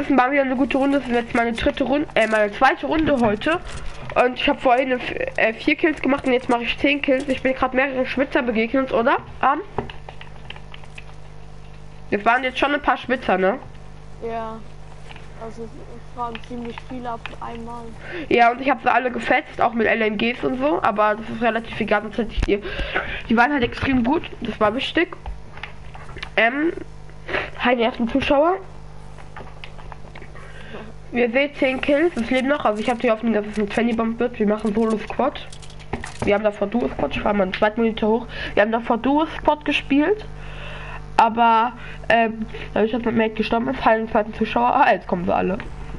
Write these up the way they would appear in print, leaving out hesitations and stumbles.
wissen, war wieder eine gute Runde. Das ist jetzt meine dritte Runde, meine zweite Runde heute. Und ich habe vorhin 4 Kills gemacht und jetzt mache ich 10 Kills. Ich bin gerade mehrere Schwitzer begegnet, oder? Es waren jetzt schon ein paar Schwitzer, ne? Ja. Also es waren ziemlich viele auf einmal. Ja, und ich habe sie alle gefetzt, auch mit LMGs und so. Aber das ist relativ egal, sonst hätte ich die waren halt extrem gut. Das war wichtig. Hi, die ersten Zuschauer. Wir sehen 10 Kills, es leben noch, also ich habe die Hoffnung, dass es ein 20 Bomb wird. Wir machen Solo Squad. Wir haben davor Duo Squad, ich fahre mal einen zweiten Monitor hoch. Wir haben davor Duo Squad gespielt. Aber dadurch, dass mit Mate gestorben ist, fallen die zweiten Zuschauer. Ah, jetzt kommen sie alle.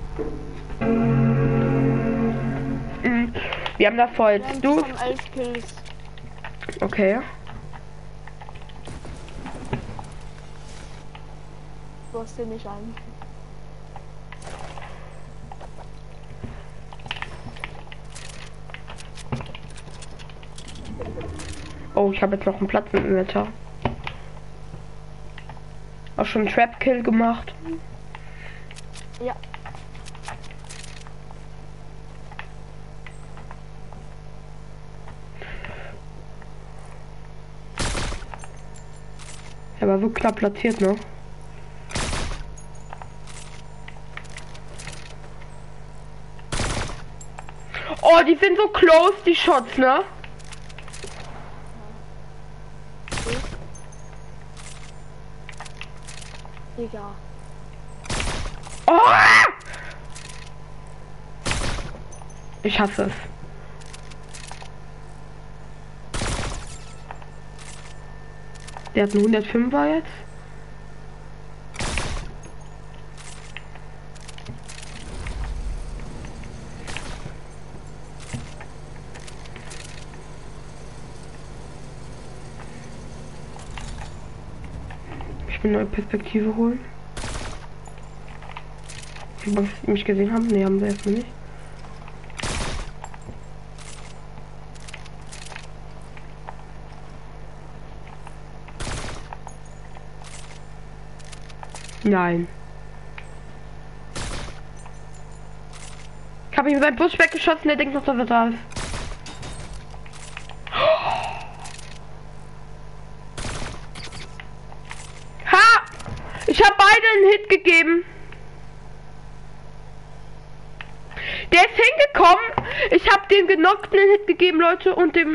Wir haben davor jetzt Duo. 11 Kills. Okay. Du hast den nicht ein. Oh, ich habe jetzt noch einen Platz im Inventar. Auch schon einen Trap Kill gemacht. Ja. Er war so knapp platziert, ne? Oh, die sind so close, die Shots, ne? Digga. Oh! Ich hasse es. Der hat einen 105er jetzt. Ich will eine neue Perspektive holen. Ob sie mich gesehen haben? Ne, haben sie erstmal nicht. Nein. Ich habe ihm seinen Bus weggeschossen, der denkt noch, dass er da ist. Ha! Ich habe beide einen Hit gegeben. Der ist hingekommen. Ich habe dem Genockten einen Hit gegeben, Leute, und der.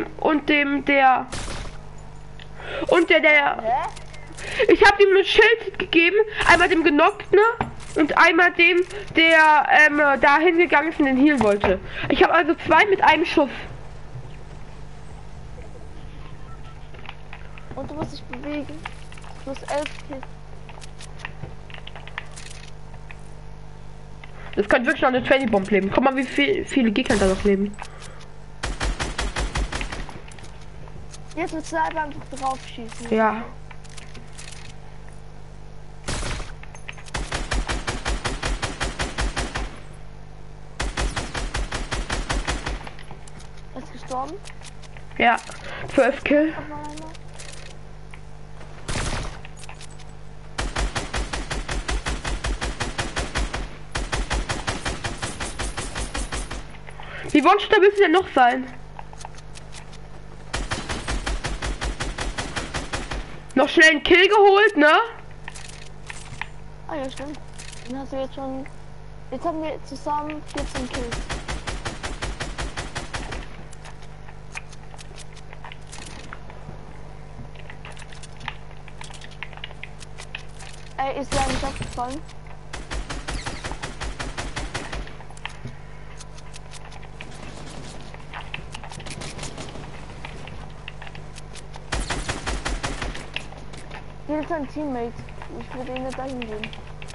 Hä? Ich habe ihm ein Schild gegeben, einmal dem Genockten und einmal dem, der da hingegangen ist und den healen wollte. Ich habe also 2 mit einem Schuss. Und du musst dich bewegen. Du hast 11 Kills. Das könnte wirklich noch eine 20 Bomb leben. Guck mal, wie viele Gegner da noch leben. Jetzt mit Sniper einfach drauf schießen. Ja. Ist gestorben? Ja. 12 Kill. Noch mal einer. Wie One-Star willst du denn noch sein? Noch schnell einen Kill geholt, ne? Ah ja, stimmt. Dann hast du jetzt schon... Jetzt haben wir zusammen 14 Kills. Ey, ist der nicht abgefallen? Hier ist ein Teammate. Ich würde ihn nicht dahin gehen.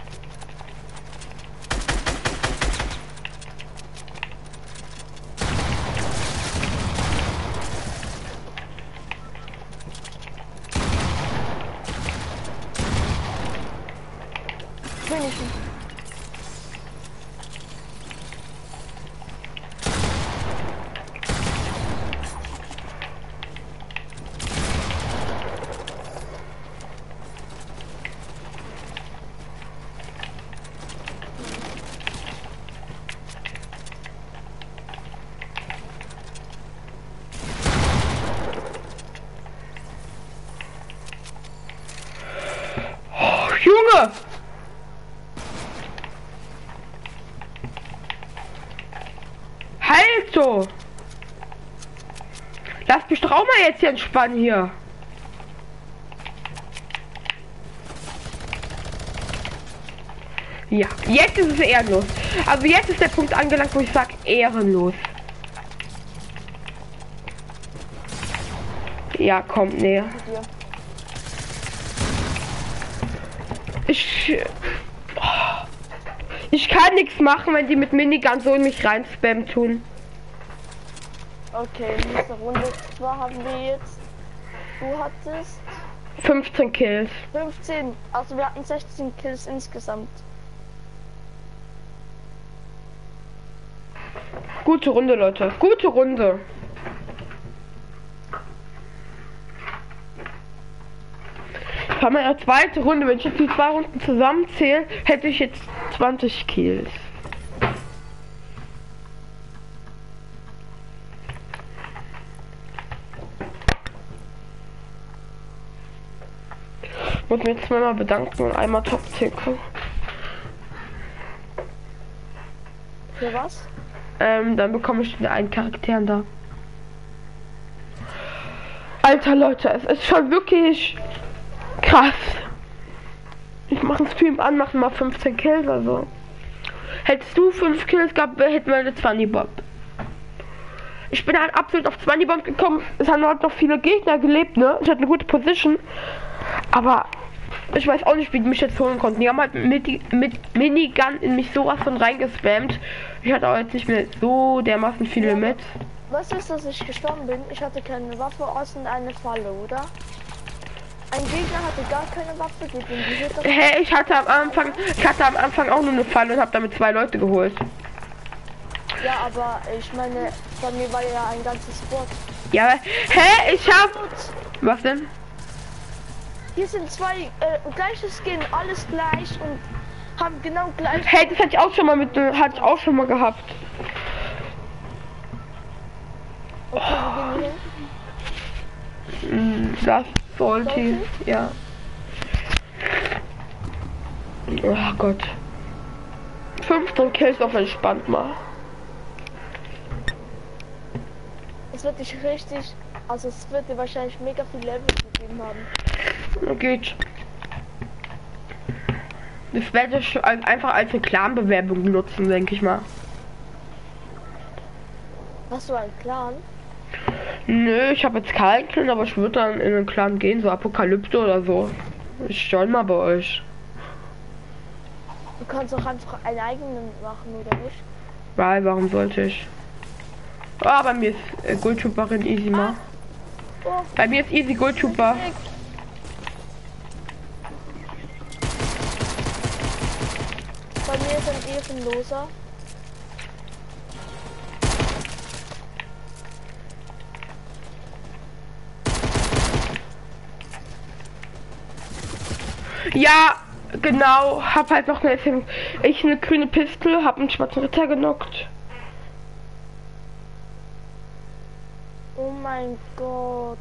Finishen. Halt so! Lass mich doch auch mal jetzt hier entspannen hier. Ja, jetzt ist es ehrenlos. Also jetzt ist der Punkt angelangt, wo ich sage, ehrenlos. Ja, komm, näher. Ich kann nichts machen, wenn die mit Minigun so in mich rein spammen tun. Okay, nächste Runde. Zwar haben wir jetzt. Du hattest 15 Kills. 15. Also wir hatten 16 Kills insgesamt. Gute Runde, Leute. Gute Runde. Bei meiner zweiten Runde, wenn ich jetzt die 2 Runden zusammenzähle, hätte ich jetzt 20 Kills. Muss mich jetzt zweimal bedanken und einmal Top 10 kommen. Für was? Dann bekomme ich den einen Charakter da. Alter Leute, es ist schon wirklich krass. Ich mache einen Stream an, machen mal 15 Kills, also. Hättest du 5 Kills gehabt, hätten wir eine 20 Bomb. Ich bin halt absolut auf 20 Bomb gekommen. Es haben halt noch viele Gegner gelebt, ne? Ich hatte eine gute Position. Aber ich weiß auch nicht, wie die mich jetzt holen konnten. Die haben halt mit Minigun in mich sowas von reingespammt. Ich hatte auch jetzt nicht mehr so dermaßen viele mit. Was ist, dass ich gestorben bin? Ich hatte keine Waffe außen eine Falle, oder? Ein Gegner hatte gar keine Waffe, geht in die Hütte. Hey, ich hatte am Anfang auch nur eine Falle und habe damit 2 Leute geholt. Ja, aber ich meine, bei mir war ja ein ganzes Board. Ja, hey, ich hab... Was denn? Hier sind 2 gleiches Skin, alles gleich und haben genau gleich. Hey, das hatte ich auch schon mal hatte ich auch schon mal gehabt. Okay, wir gehen hier hin. Das sollte, ja. Oh Gott. 15 Kills auf entspannt mal. Es wird dich richtig, also es wird dir wahrscheinlich mega viel Level gegeben haben. Geht. Das werde ich einfach als eine Clan-Bewerbung benutzen, denke ich mal. Hast du einen Clan? Nö, ich habe jetzt keinen Clan, aber ich würde dann in einen Clan gehen, so Apokalypse oder so. Ich join mal bei euch. Du kannst auch einfach einen eigenen machen, oder nicht? Weil, warum sollte ich? Ah, bei mir ist Goldtrooperin easy mal. Oh, Bei mir ist easy Goldtrooper. bei mir ist ein Ehrenloser. Ja, genau. Hab halt noch eine grüne Pistole, hab einen schwarzen Ritter genockt. Oh mein Gott.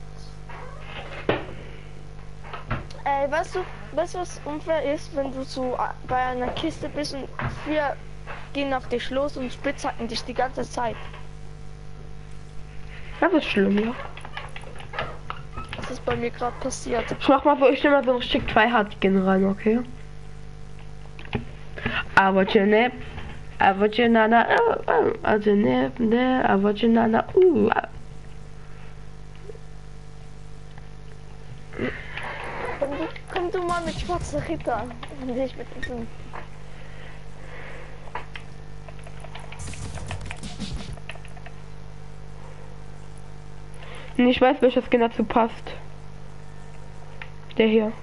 Ey, weißt du, was unfair ist, wenn du so bei einer Kiste bist und 4 gehen auf dich los und spitzhacken dich die ganze Zeit. Das ist schlimm, ja. Das ist bei mir gerade passiert. Ich mach mal so, ich nehme mal so ein Stück 2 Hard-Skin rein, okay? Aber ne, nana, also ne, aber nana, Komm du mal mit schwarzer Ritter. Nicht mit diesem. Ich weiß, welcher Skin dazu passt. Der hier.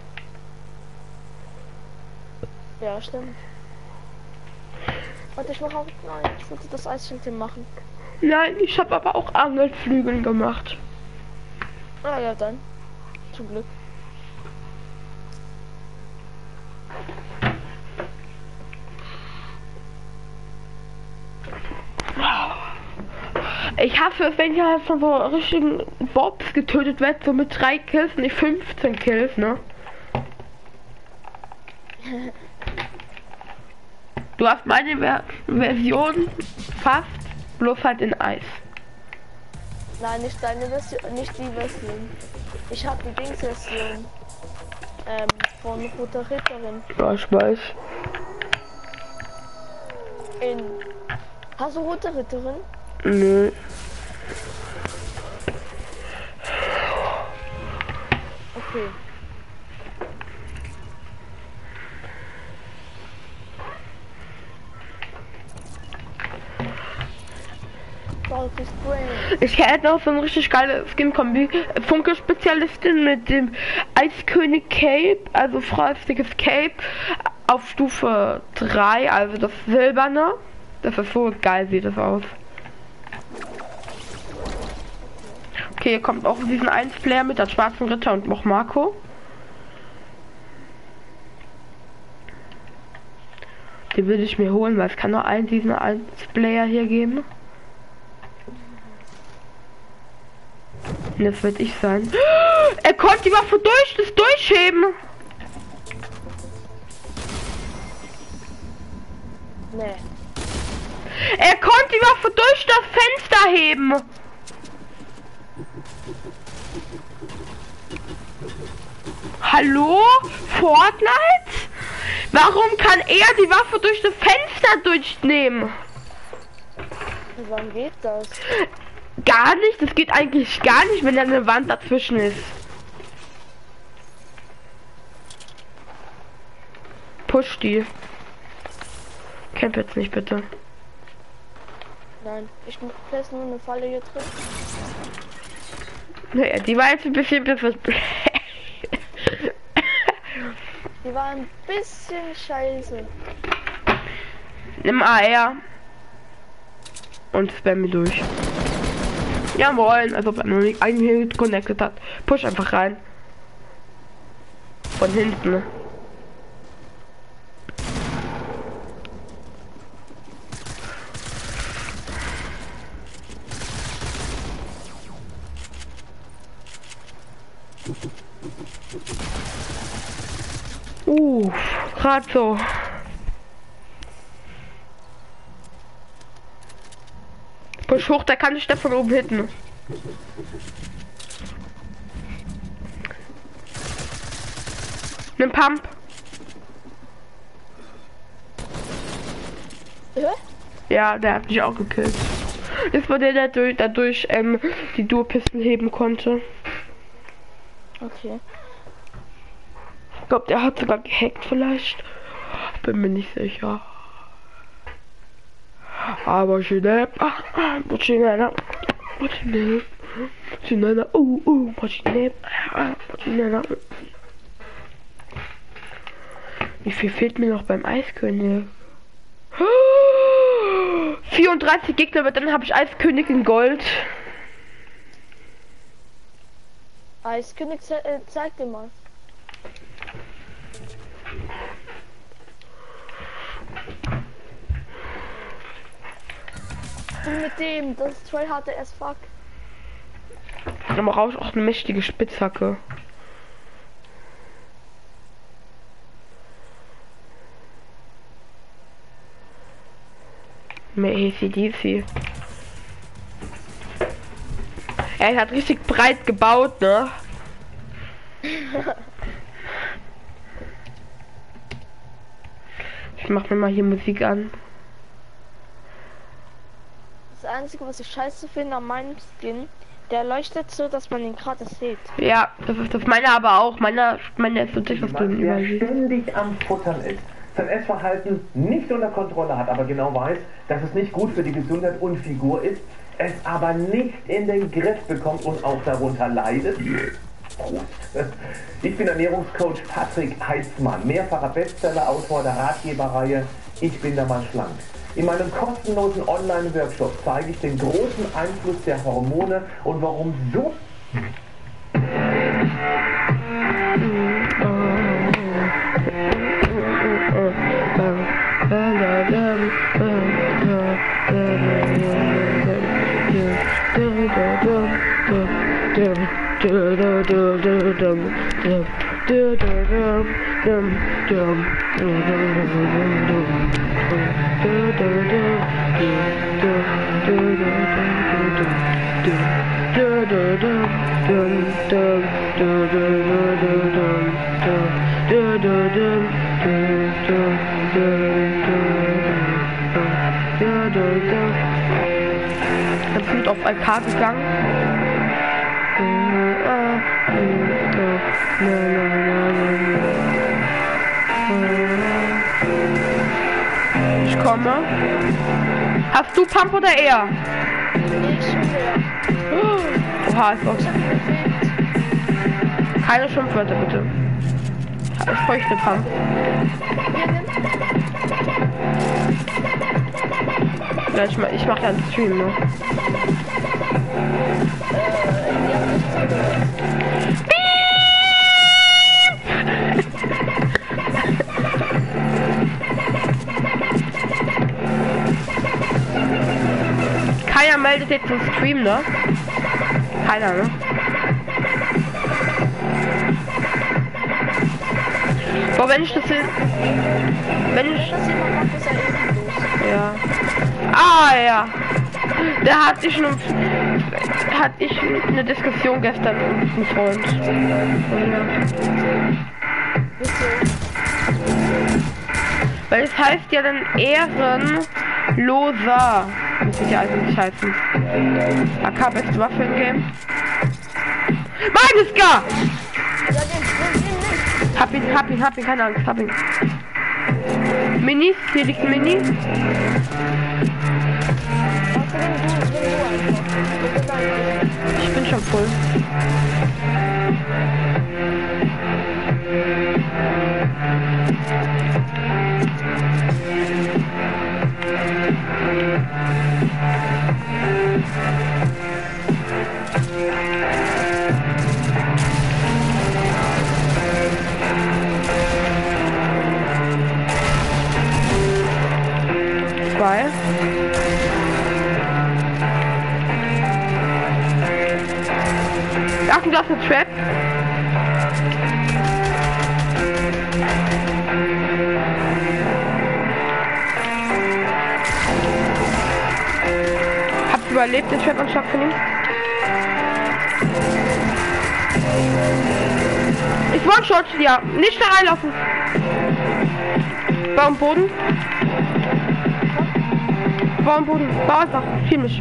Ja, stimmt. Warte, ich mach auch. Nein, ich wollte das Eisschild machen. Nein, ich habe aber auch Angelflügeln gemacht. Ah ja, dann. Zum Glück. Ich hasse es, wenn ich halt von so richtigen Bobs getötet werde, so mit 3 Kills, nicht 15 Kills, ne? Du hast meine Version fast bloß halt in Eis. Nein, nicht deine Version, nicht die Version. Ich habe die Dings-Version von Roter Ritterin. Ja, ich weiß. Hast du Rote Ritterin? Nö. Okay. Ich hätte noch so eine richtig geile Skin-Kombi. Funke-Spezialistin mit dem Eiskönig Cape, also frostiges Cape auf Stufe 3, also das silberne. Das ist so geil, sieht das aus. Okay, hier kommt auch diesen 1-Player mit der schwarzen Ritter und noch Marco. Den will ich mir holen, weil es kann nur einen diesen 1-Player hier geben. Und das werde ich sein. Er konnte die Waffe durchheben. Nee. Er konnte die Waffe durch das Fenster heben. Hallo? Fortnite? Warum kann er die Waffe durch das Fenster durchnehmen? Wann geht das? Gar nicht, das geht eigentlich gar nicht, wenn da eine Wand dazwischen ist. Push die. Camp jetzt nicht, bitte. Nein, ich fest nur eine Falle hier drin. Naja, die war jetzt ein bisschen Die war ein bisschen scheiße. Nimm AR. Und spam mir durch. Jawohl, also wenn man nicht eigentlich connected hat. Push einfach rein. Von hinten. Gerade so. Push hoch, da kann ich von oben hitten. Nimm Pump. Ja, der hat mich auch gekillt. Das war der, der dadurch die Duo-Pisten heben konnte. Okay. Ich glaube, der hat sogar gehackt vielleicht. Bin mir nicht sicher. Aber schnell. Schnell. Wie viel fehlt mir noch beim Eiskönig? 34 Gegner, aber dann habe ich Eiskönig in Gold. Eiskönig, zeig dir mal. Mit dem, das ist tryhard as fuck. Aber auch eine mächtige Spitzhacke. Mehr ACDC. Er hat richtig breit gebaut, ne? Ich mach mir mal hier Musik an. Das Einzige, was ich scheiße finde an meinem Skin, der leuchtet so, dass man ihn gerade sieht. Ja, das ist das meine aber auch. Meine ist wirklich was drin der ständig am Futtern ist, sein Essverhalten nicht unter Kontrolle hat, aber genau weiß, dass es nicht gut für die Gesundheit und Figur ist, es aber nicht in den Griff bekommt und auch darunter leidet. Prost. Ich bin Ernährungscoach Patrick Heitzmann, mehrfacher Bestseller-Autor der Ratgeberreihe Ich bin da mal schlank. In meinem kostenlosen Online-Workshop zeige ich den großen Einfluss der Hormone und warum so Ganz gut auf LK gegangen. Ich komme. Hast du Pump oder er? Oha, ist auch. Keine Schimpfwörter bitte. Ich bräuchte Pump. Ja, ich mach ja einen Stream, ne? Keiner meldet jetzt den Stream, ne? Keiner, ne? Boah, wenn ich das will. Wenn ich. Ja. Ah ja. Da hatte ich eine Diskussion gestern mit einem Freund. Ja. Weil es heißt ja dann Ehrenloser. Das wird ja eigentlich heißen. AK beste Waffe im Game. Magiska! Hab ihn, keine Angst, hab ihn. Minis, hier liegt ein Mini. Ich bin schon voll. Zwei. Achtung, das ist ein Trap. Hab's überlebt, den Trap-Anschlag von ihm. Ich One-Shot, ja. Nicht da reinlaufen. Bau am Boden. Bau am Boden. Bau einfach. Schieb mich.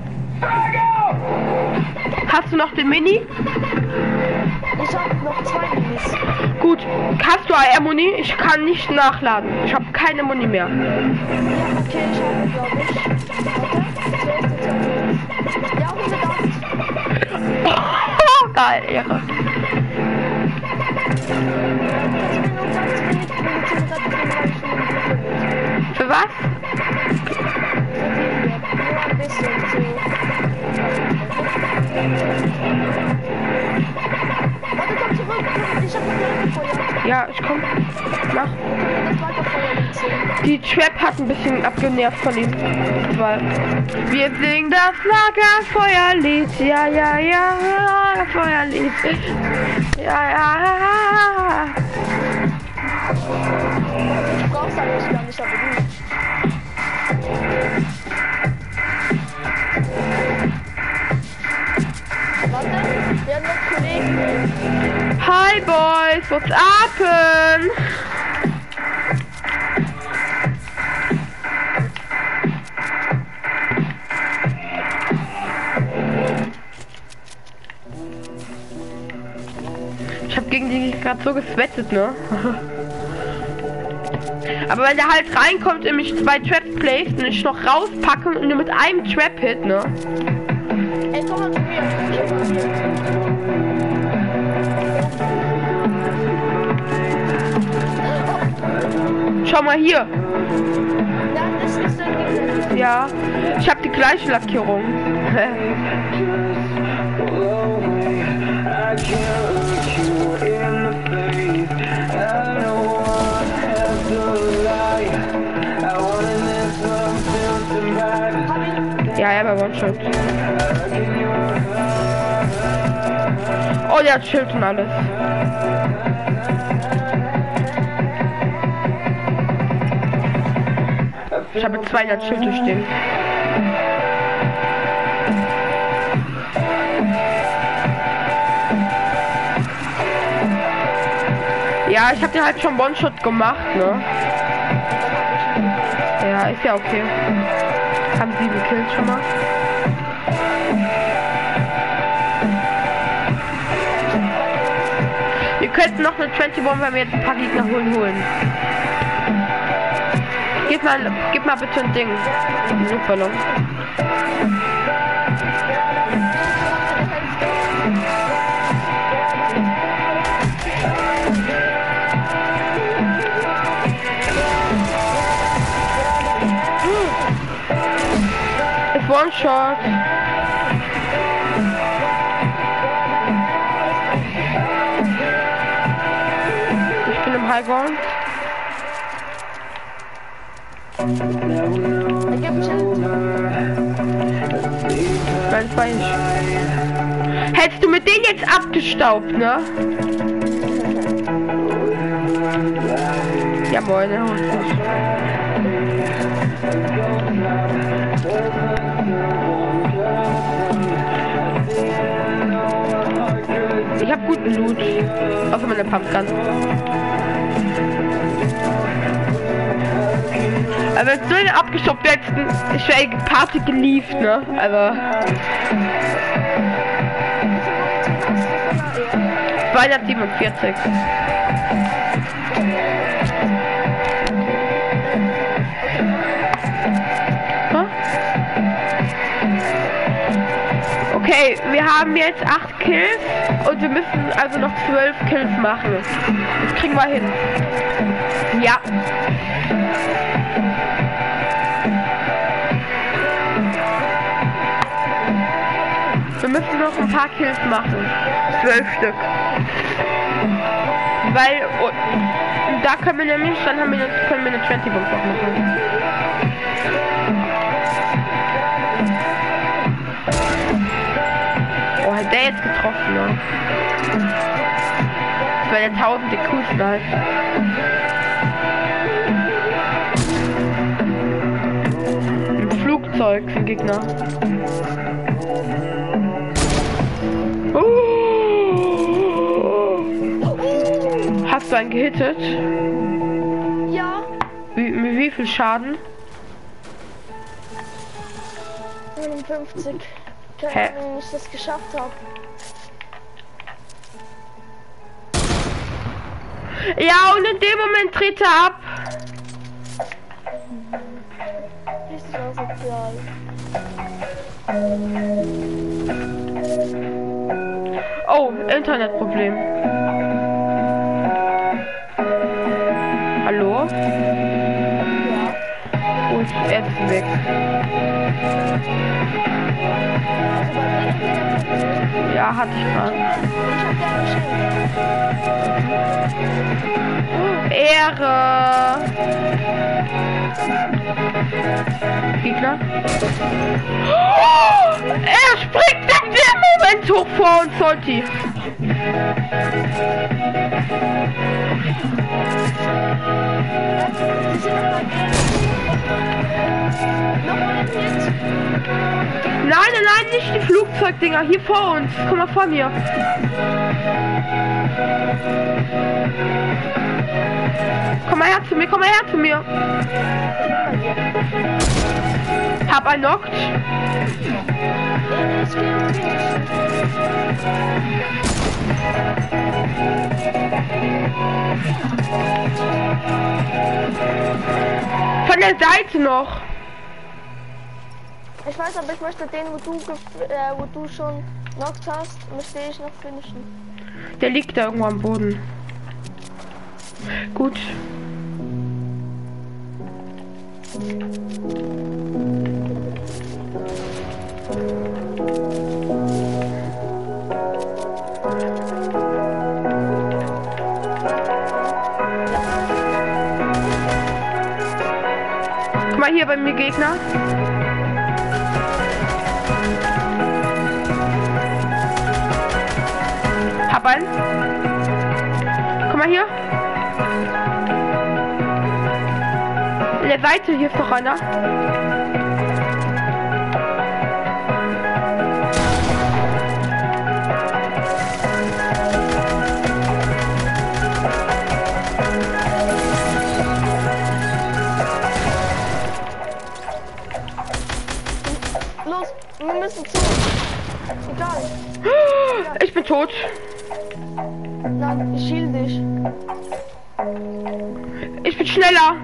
Hast du noch den Mini? Ich habe noch 2 Minis. Gut. Hast du AR-Muni? Ich kann nicht nachladen. Ich habe keine Muni mehr. Ja, okay, ich habe, glaube ich. Warte, ja, 108. Geil, Ehre. Für was? Warte, komm zurück. Ich hab Feuer. Ja, ich komm. Mach. Das Lagerfeuer sehen. Die Trap hat ein bisschen abgenervt von ihm. Weil wir singen das Lagerfeuerlied. Ja, ja, ja. Lagerfeuerlied. Ja, ja. Ich brauch's eigentlich gar nicht, aber du. Warte, wir haben noch Kollegen. Hi Boys, what's up? Ich hab gegen die gerade so geswettet, ne? Aber wenn der halt reinkommt und mich 2 Traps placed und ich noch rauspacke und nur mit einem Trap hit, ne? Ey, komm mal zu mir. Schau mal hier. Ja, das ist so ein Ja, ich habe die gleiche Lackierung. Ja, er war One-Shot. Oh, der hat Schild und alles. Ich habe 200 Schild durchstehen. Ja, ich habe den halt schon One-Shot gemacht, ne? Ja, ist ja okay. Haben 7 Kills schon mal. Wir könnten noch eine 20 Bomb, wenn wir jetzt ein paar Gegner holen. Gib mal bitte ein Ding. Einen Luftballon. Ist One-Shot. Ich bin im Highground. Ganz falsch. Hättest du mit denen jetzt abgestaubt, ne? Ja moin, der Hund. Ich hab guten Loot. Außer meine Pumpgun. Aber wenn du den abgestoppt hättest, ich wäre die Party gelieft, ne? Aber 247. Huh? Okay, wir haben jetzt 8 Kills und wir müssen also noch 12 Kills machen. Das kriegen wir hin. Ja. Wir müssen noch ein paar Kills machen. 12 Stück. Weil, da können wir nämlich, dann können wir eine 20 Bomb noch machen. Oh, hat der jetzt getroffen, ne? Das war der 1000 die coolsten halt. Ein Flugzeug, ein Gegner. Hast du einen gehittet? Ja. Wie viel Schaden? 59. Keine Ahnung, wie ich das geschafft habe. Ja, und in dem Moment dreht er ab. Richtig asozial. Oh, Internetproblem. Hallo? Ja. Gut, er ist weg. Ja, hatte ich gerade. Ich hab dir geschenkt. Ehre! Gegner? Oh, er springt in dem Moment hoch vor uns, Solti. Nein, nicht die Flugzeugdinger, hier vor uns. Komm mal vor mir. Komm mal her zu mir. Hab einen knockt. Von der Seite noch. Ich weiß, aber ich möchte den, wo du schon knockt hast, möchte ich noch finishen. Der liegt da irgendwo am Boden. Gut. Guck mal hier bei mir Gegner. Hab einen. Guck mal hier. In der Seite, hier ist doch einer. Wir müssen zu. Egal. Ich bin tot. Nein, ich heal dich. Ich bin schneller.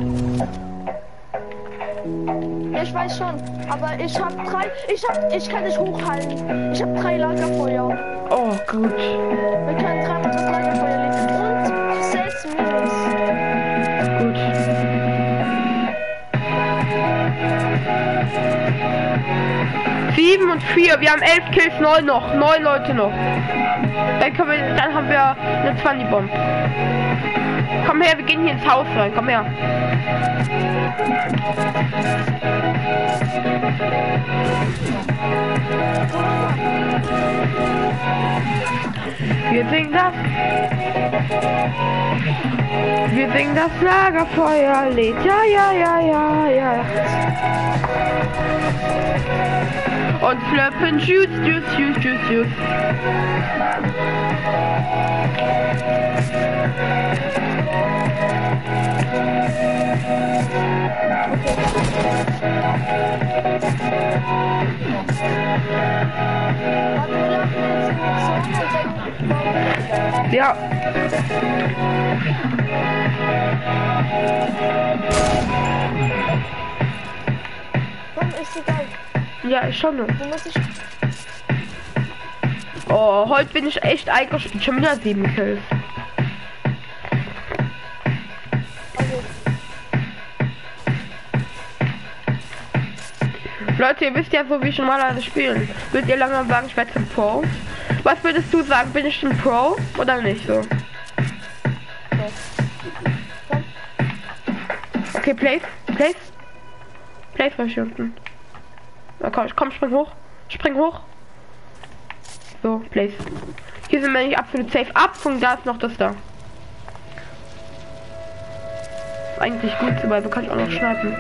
Ja, ich weiß schon. Aber ich hab 3. Ich kann dich hochhalten. Ich hab 3 Lagerfeuer. Oh, gut. Wir können 3 das Lagerfeuer legen. Und 6 Minus. Gut. Sieben und 4. Wir haben 11 Kills, 9 noch. 9 Leute noch. Dann haben wir eine 20 Bomb. Komm her, wir gehen hier ins Haus rein. Komm her. Wir singen das Lagerfeuerlied. Ja, ja, ja, ja, ja. Und flöppen Juice, Juice, Juice, Juice, Juice. Ja. Komm, ist egal. Ja, ich schon. Du musst dich. Oh, heute bin ich echt eingeschränkt. Schon wieder 7 Kills. Leute, ihr wisst ja so, wie ich normalerweise spiele. Würdet ihr langsam sagen, ich werde zum Pro? Was würdest du sagen? Bin ich ein Pro oder nicht so? Okay, place. Place war hier unten. Na komm, spring hoch. Spring hoch. So, place. Hier sind wir nicht absolut safe. Abfunk, da ist noch das da. Eigentlich gut, weil so kann ich auch noch schnappen.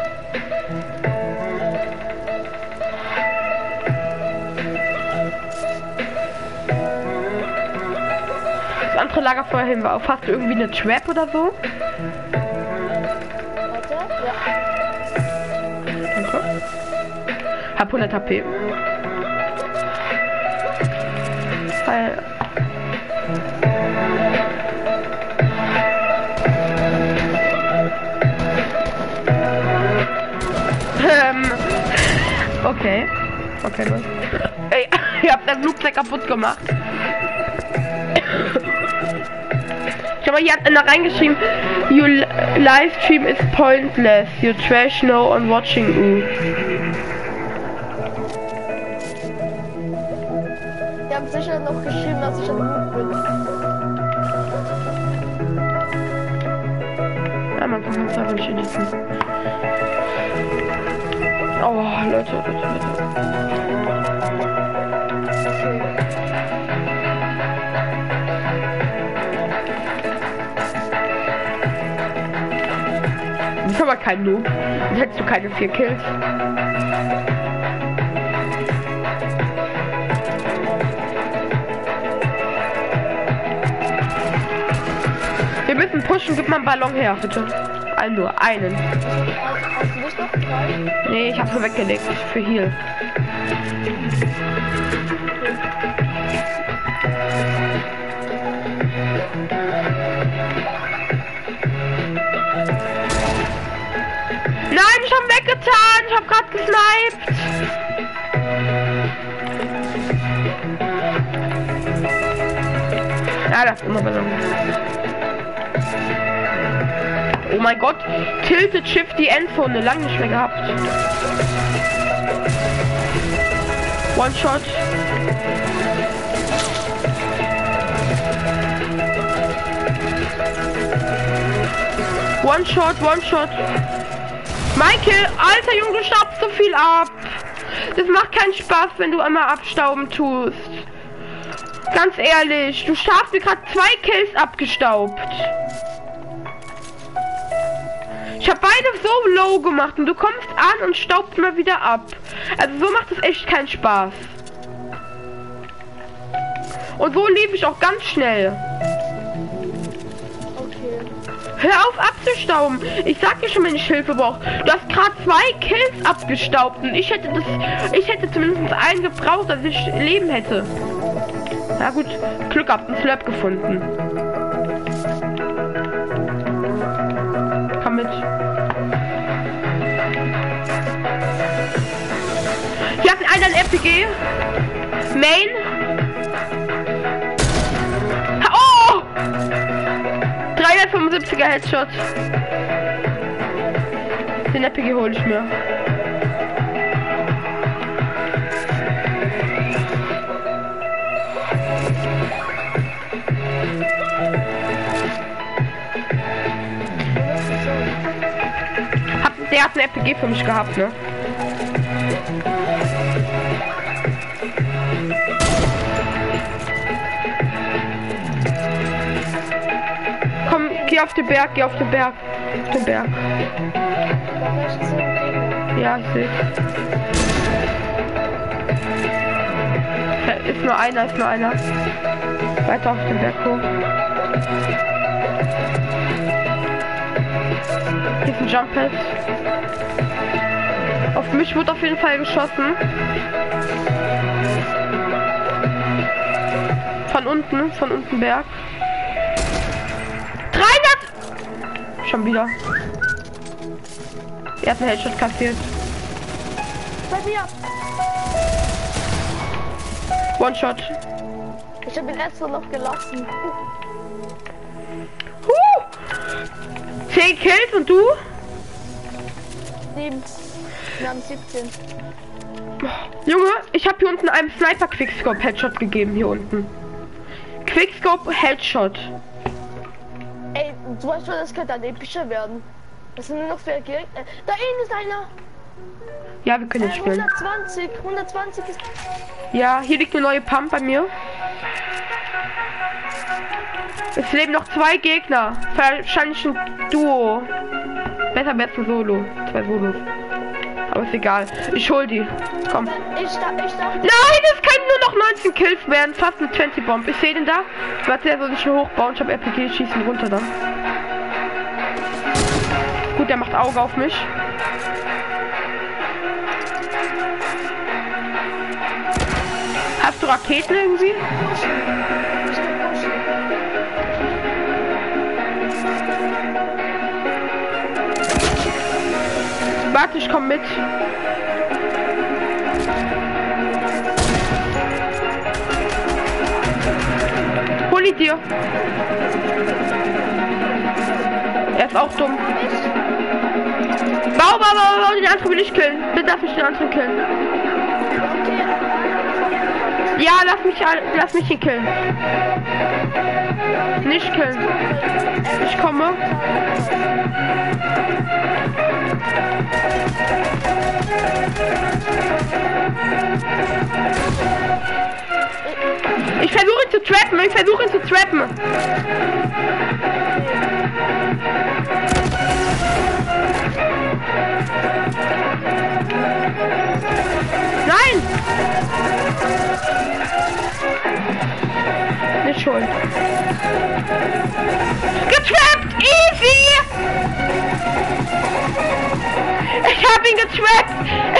Das andere Lagerfeuer hin war auch fast irgendwie eine Trap oder so. Warte, ja. Danke. Hab 100 HP. Weil okay. Okay, was? Ey, ihr habt das Flugzeug kaputt gemacht. Ich habe hier hat einer reingeschrieben, your livestream is pointless. You trash no on watching you. Die haben sicher noch geschrieben, dass ich ein Noob bin. Ja, man kann es aber nicht editieren. Oh, Leute. Du bist aber kein Noob. Dann hättest du keine 4 Kills. Wir müssen pushen. Gib mal einen Ballon her, bitte. Nur einen. Hast du nicht noch 3? Nee, ich habe nur weggelegt. Für Heal. Nein, ich habe weggetan. Ich habe gerade gesniped. Ja, das ist immer Ballon. Oh mein Gott, Tilted Shift die Endzone, lang nicht mehr gehabt. One Shot. One Shot. Michael, alter Junge, du staubst so viel ab. Das macht keinen Spaß, wenn du immer abstauben tust. Ganz ehrlich, du hast mir gerade 2 Kills abgestaubt. Ich habe beide so low gemacht und du kommst an und staubst mal wieder ab. Also so macht es echt keinen Spaß. Und so lief ich auch ganz schnell. Okay. Hör auf abzustauben. Ich sag dir schon, wenn ich Hilfe brauche. Du hast gerade 2 Kills abgestaubt und ich hätte zumindest einen gebraucht, dass ich Leben hätte. Na gut, Glück gehabt, einen Slurp gefunden. Komm mit. Hier hat einer ein RPG. Main. Oh! 375er Headshot. Den RPG hole ich mir. Der hat ein RPG für mich gehabt, ne? Komm, geh auf den Berg, geh auf den Berg. Auf den Berg. Ja, ich sehe. Ist nur einer, ist nur einer. Weiter auf den Berg hoch. Hier ist ein Jump Pad. Auf mich wurde auf jeden Fall geschossen. Von unten Berg. 300! Schon wieder. Er hat einen Headshot kassiert. Bei mir. One-Shot. Ich habe ihn extra noch gelassen. 10 Kills und du? 7. Wir haben 17. Junge, ich habe hier unten einem Sniper Quickscope Headshot gegeben, hier unten. Quickscope Headshot. Ey, du weißt schon, das könnte ein epischer werden. Das sind nur noch 4 Gegner. Da innen ist einer. Ja, wir können jetzt spielen. 120 ist... Ja, hier liegt eine neue Pump bei mir. Es leben noch 2 Gegner. Wahrscheinlich ein Duo. Besser wäre es ein Solo. 2 Solos. Aber ist egal. Ich hol die. Komm. Ich dachte... Nein, es können nur noch 19 Kills werden. Fast eine 20 Bomb. Ich sehe den da. Warte, er soll sich nur hochbauen. Ich habe RPG, schießen runter dann. Gut, der macht Auge auf mich. Hast du Raketen irgendwie? Warte, ich komm mit. Hol ihn dir. Er ist auch dumm. Bau, den anderen will ich killen. Bitte lass mich den anderen killen. Ja, lass mich ihn killen. Nicht killen. Ich komme. Ich versuche ihn zu trappen. Nein! Nicht schuld. Getrappt! Easy! Ich hab ihn getrappt!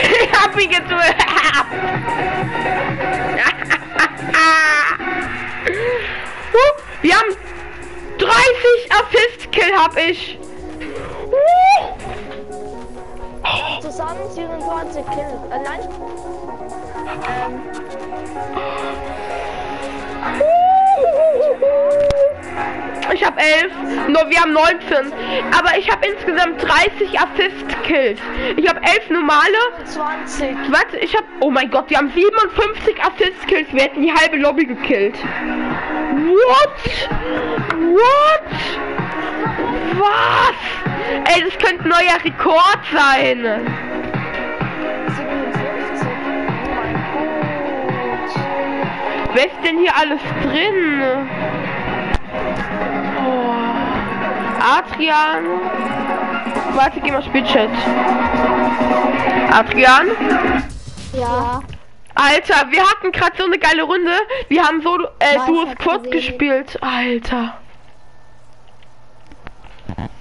Wir haben 30 Assist-Kill hab ich. Zusammen 27 Kills. Nein. Ich habe 11, nur wir haben 19. Aber ich habe insgesamt 30 Assist-Kills. Ich habe 11 normale. 20. Warte, ich habe... Oh mein Gott, wir haben 57 Assist-Kills. Wir hätten die halbe Lobby gekillt. What? Was? Ey, das könnte ein neuer Rekord sein. 57. Oh mein Gott. Wer ist denn hier alles drin? Oh. Adrian. Warte, geh mal Spielchat. Adrian? Ja. Alter, wir hatten gerade so eine geile Runde. Wir haben so Duo Squad gespielt. Alter.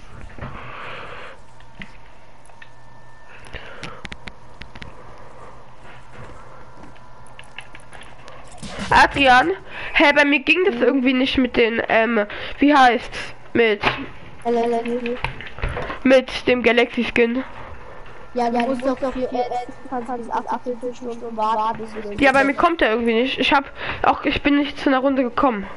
Adrian, hä, bei mir ging das irgendwie nicht mit den, wie heißt's? Mit dem Galaxy Skin. Ja, du musst doch für 48 Stunden warten, bis du Ja, bei mir kommt er irgendwie nicht. Ich bin nicht zu einer Runde gekommen.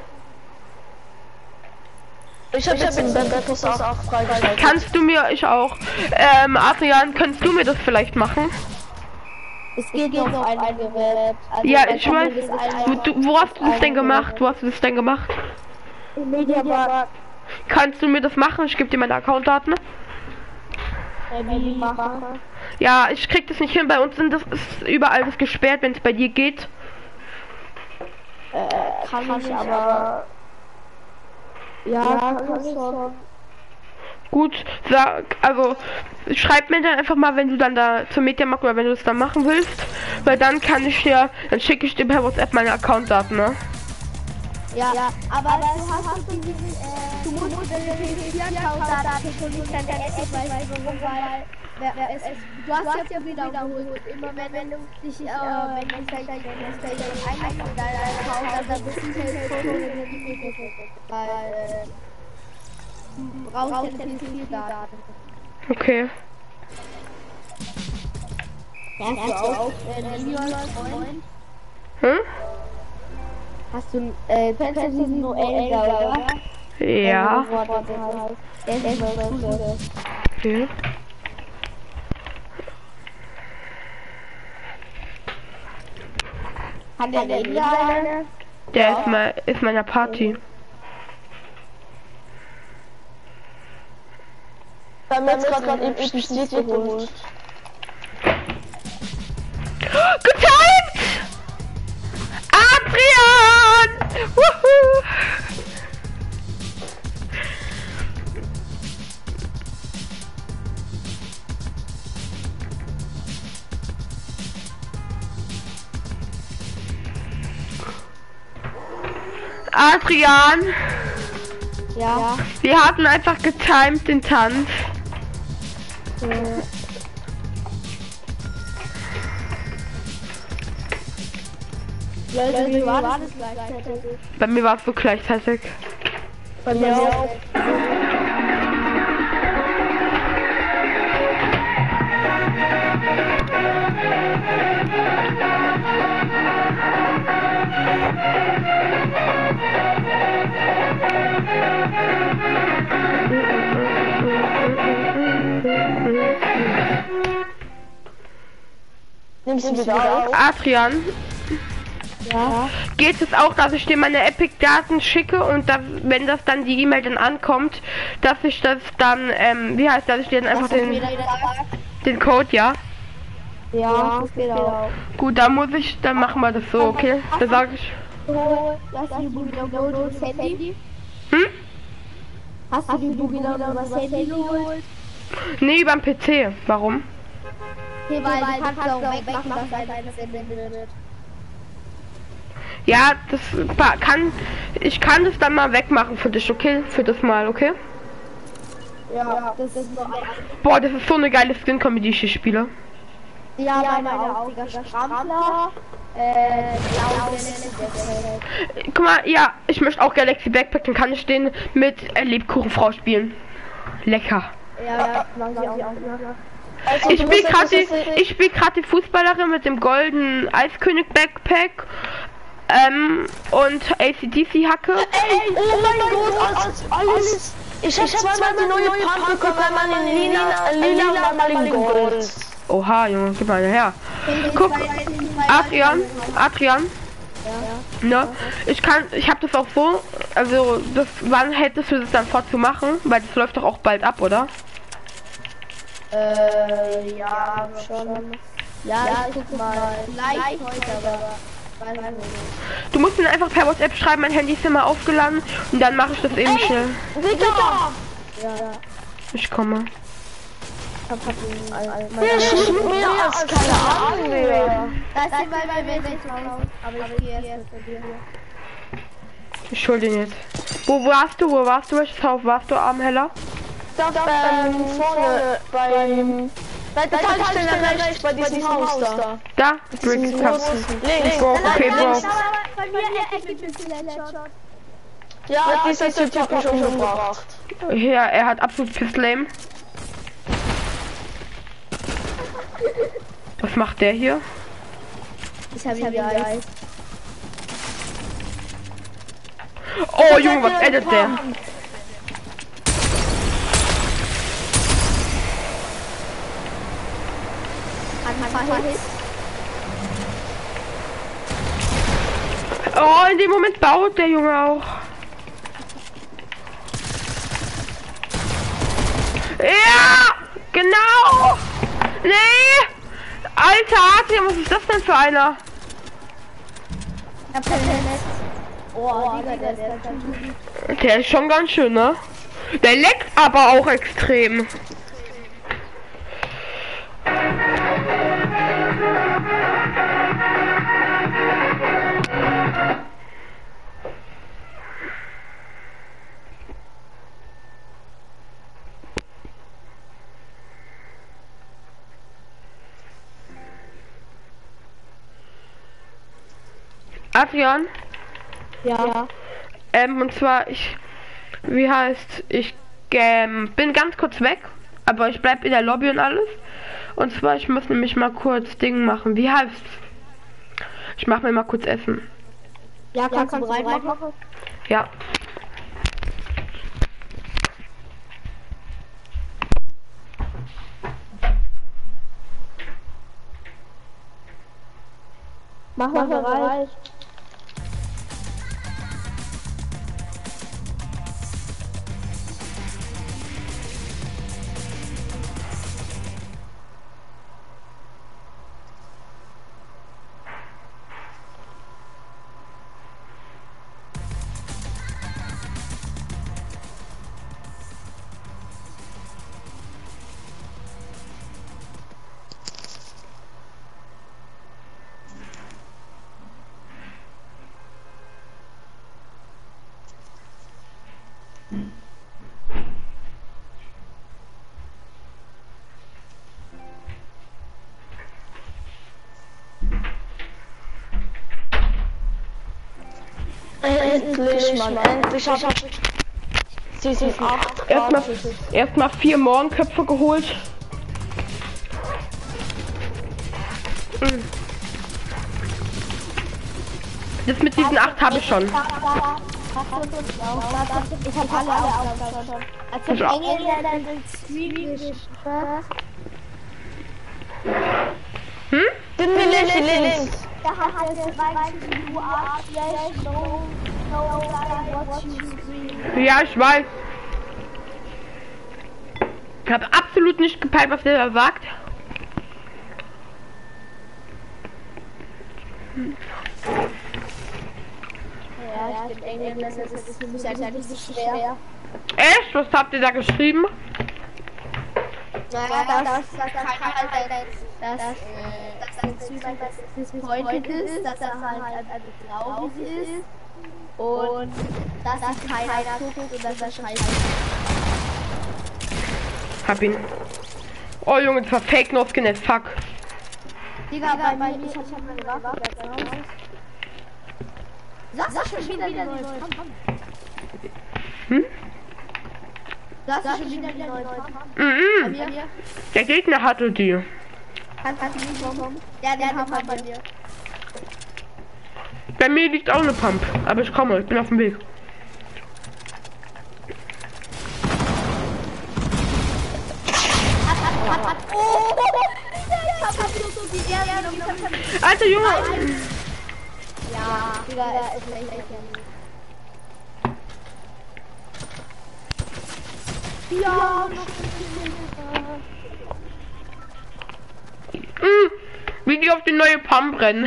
Ich hab den Battle auch freigeschaltet. Kannst du mir, ich auch. Adrian, kannst du mir das vielleicht machen? Es geht noch auf ein Gerät. Also Ja, ich weiß. Wo hast du das denn gemacht? Wo hast du das denn gemacht? Mediamarkt. Kannst du mir das machen? Ich gebe dir meine Accountdaten. Wie machen? Ja, ich krieg das nicht hin. Bei uns ist überall das gesperrt, wenn es bei dir geht. Kann ich aber. Ja, kann ich schon. Gut, also schreib mir dann einfach mal, wenn du dann da zum Mediamarkt oder wenn du es dann machen willst, weil dann dann schicke ich dir per WhatsApp meine Accountdaten, ne? Ja, aber du hast du musst deine PS4-Accountdaten schon nicht deine Assets, warum, weil du hast ja wiederholt. Immer wenn du dich, wenn du vielleicht einloggen in deiner Account, dann bist du weil du brauchst deine PS4-Daten. Okay. Hast du auch Freund? Hm? Hast du kennst du diesen Noel da, oder? Ja. Der ist mal cool. Okay. Hat der eine? Der ist meiner Party. Wir haben jetzt gerade epischen Sieg geholt. Getimed! Adrian! Wuhu! Adrian, Ja. wir hatten einfach getimed den Tanz. Wie war das gleichzeitig? Bei mir war es so gleichzeitig. Bei mir auch. Nimmst du wieder auf? Adrian, Ja. geht es auch, dass ich dir meine Epic-Daten schicke und dass, wenn das dann die E-Mail dann ankommt, dass ich das dann, dass ich dir dann einfach den Code, ja? Ja, das geht auch. Gut, dann machen wir das so, okay? Da sage ich. Hast du die Boogie geholt übers Handy? Hm? Hast du die Boogie übers Handy geholt? Nee, überm PC. Warum? Okay, weil du kannst auch wegmachen, dass deine Sendung wird. Ja, ich kann das dann mal wegmachen für dich, okay? Für das Mal, okay? Ja, das ist nur ein. Boah, das ist so eine geile Skin-Kombi, die ich hier spiele. Ja, meine auch. Strampler, Guck mal, ja, ich möchte auch Galaxy Backpack, dann kann ich den mit Lebkuchenfrau spielen. Lecker. Ja, machen sie auch. Also, Ich spiele gerade die Fußballerin mit dem goldenen Eiskönig Backpack und ACDC Hacke. Ey, oh mein Gott, alles. Ich hab zweimal die neue Pump bekommen, einmal in lila und einmal in gold. Oha, Junge, gib mal her. Guck, Adrian. Ne? Ich habe das auch so, also wann hättest du das dann vorzumachen? Weil das läuft doch auch bald ab, oder? Ja, schon. Ja, ich guck mal. Vielleicht heute, aber. Du musst mir einfach per WhatsApp schreiben, mein Handy ist immer aufgeladen und dann mache ich das eben schnell. Digga! Ja. Ich komme. Der schießt mehr als keine Ahnung mehr. Das sind bei mir aber ich gehe erst mit dir. Ich schuld ihn jetzt. Wo warst du? Welches Haus warst du, Armheller? Vorne Bei der Tankstelle rechts, bei diesem Haus da. Da, Bricks Cup. Links. Bro, okay, Bro. Bei mir echt ein bisschen Headshot. Ja, dieser Typ hat mich umgebracht. Ja, er hat absolut Pisslame. Was macht der hier? Ich hab ihn geil. Oh, Junge, was edit der? Oh, in dem Moment baut der Junge auch. Ja, genau. Nee. Alter, Atem, was ist das denn für einer? Oh, Der ist schon ganz schön, ne? Der leckt aber auch extrem. Adrian? Ja. Und zwar, ich bin ganz kurz weg, aber ich bleib in der Lobby und alles. Und zwar, ich muss nämlich mal kurz Ding machen. Wie heißt's? Ich mach mir mal kurz Essen. Ja, kannst du bereit machen? Ja. Mach mal bereit. Endlich, Mann, endlich hab ich Season 8 Erstmal 4 Mohrenköpfe geholt. Das mit diesen 8 habe ich schon. Ich hab alle Aufgaben schon. Als ich Engländer den Stream gesperrt. Bin mir links. Da hat er es rein, du Arsch, no, watch you stream. Ja, ich weiß. Ich habe absolut nicht gepeilt, was der da sagt. Ja, ich bin Engländer, das ist für mich eigentlich nicht so schwer. Echt? Was habt ihr da geschrieben? Naja, dass keiner halt dass der Typ halt disappointed ist, dass er halt traurig ist und dass sich keiner guckt und dass er scheiße ist. Hab ihn. Oh Junge, das war Fake No Skin as fuck. Digga, bei mir, ich hab meine Waffe da. Sag schon wieder die neue Pump. Sag schon wieder die neue Pump. Der Gegner hatte die. Kannst du nicht bekommen? Ja, den haben wir bei dir. Bei mir liegt auch eine Pump, aber ich komme, ich bin auf dem Weg. Alter Junge! Ja, Digga, ist echt. Ja, Wie die auf die neue Pump rennen.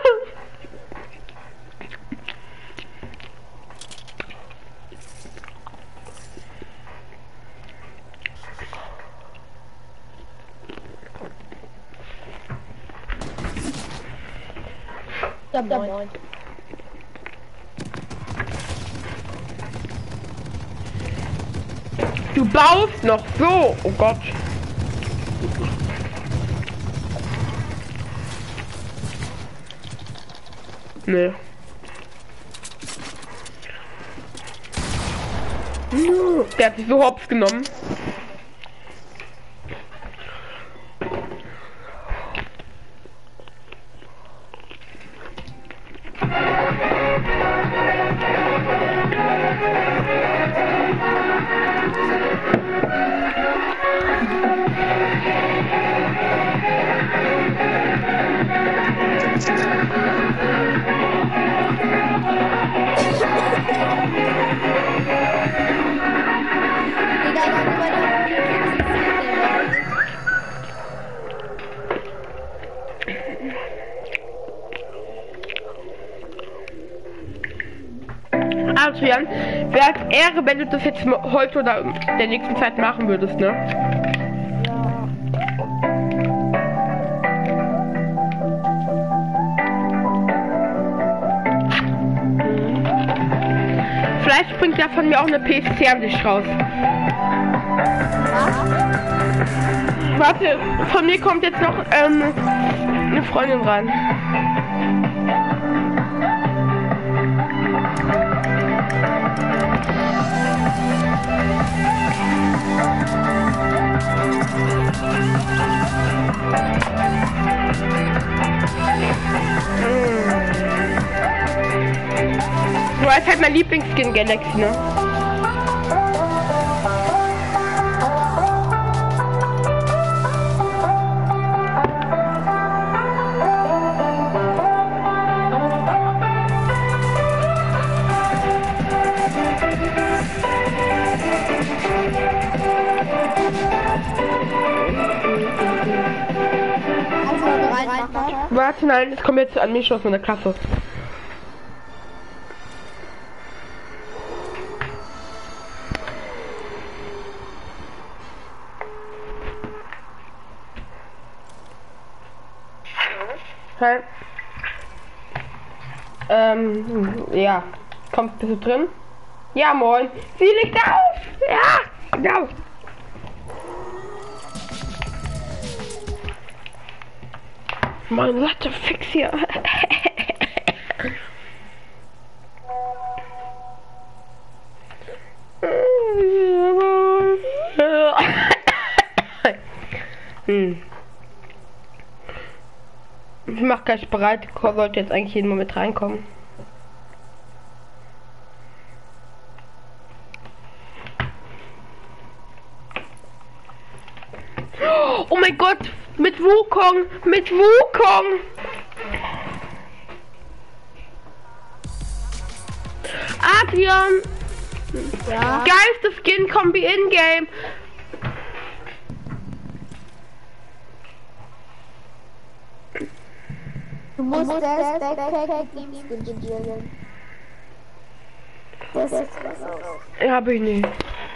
Ja, moin. Du baust noch so. Oh Gott. Nee. Der hat sich so hops genommen. Also Jan, wäre als Ehre, wenn du das jetzt heute oder in der nächsten Zeit machen würdest, ne? Vielleicht bringt ja von mir auch eine PSC an dich raus. Warte, von mir kommt jetzt noch eine Freundin rein. Du weißt halt mein Lieblingsskin Galaxy, ne? Warte, nein, es kommt jetzt an mich aus meiner Klasse. Hey. Ja. Kommst du drin? Ja, moin. Sie liegt auf! Ja! Genau. Mein Latte fix hier. Ich mach gleich bereit. Sollte jetzt eigentlich jeden Moment reinkommen. Oh mein Gott! Mit Wukong! Mit Wukong! Adrian! Ja? Geilste Skin-Kombi in-game! Du musst das Backpack spielen. Das ist was aus. Ja, hab ich nicht.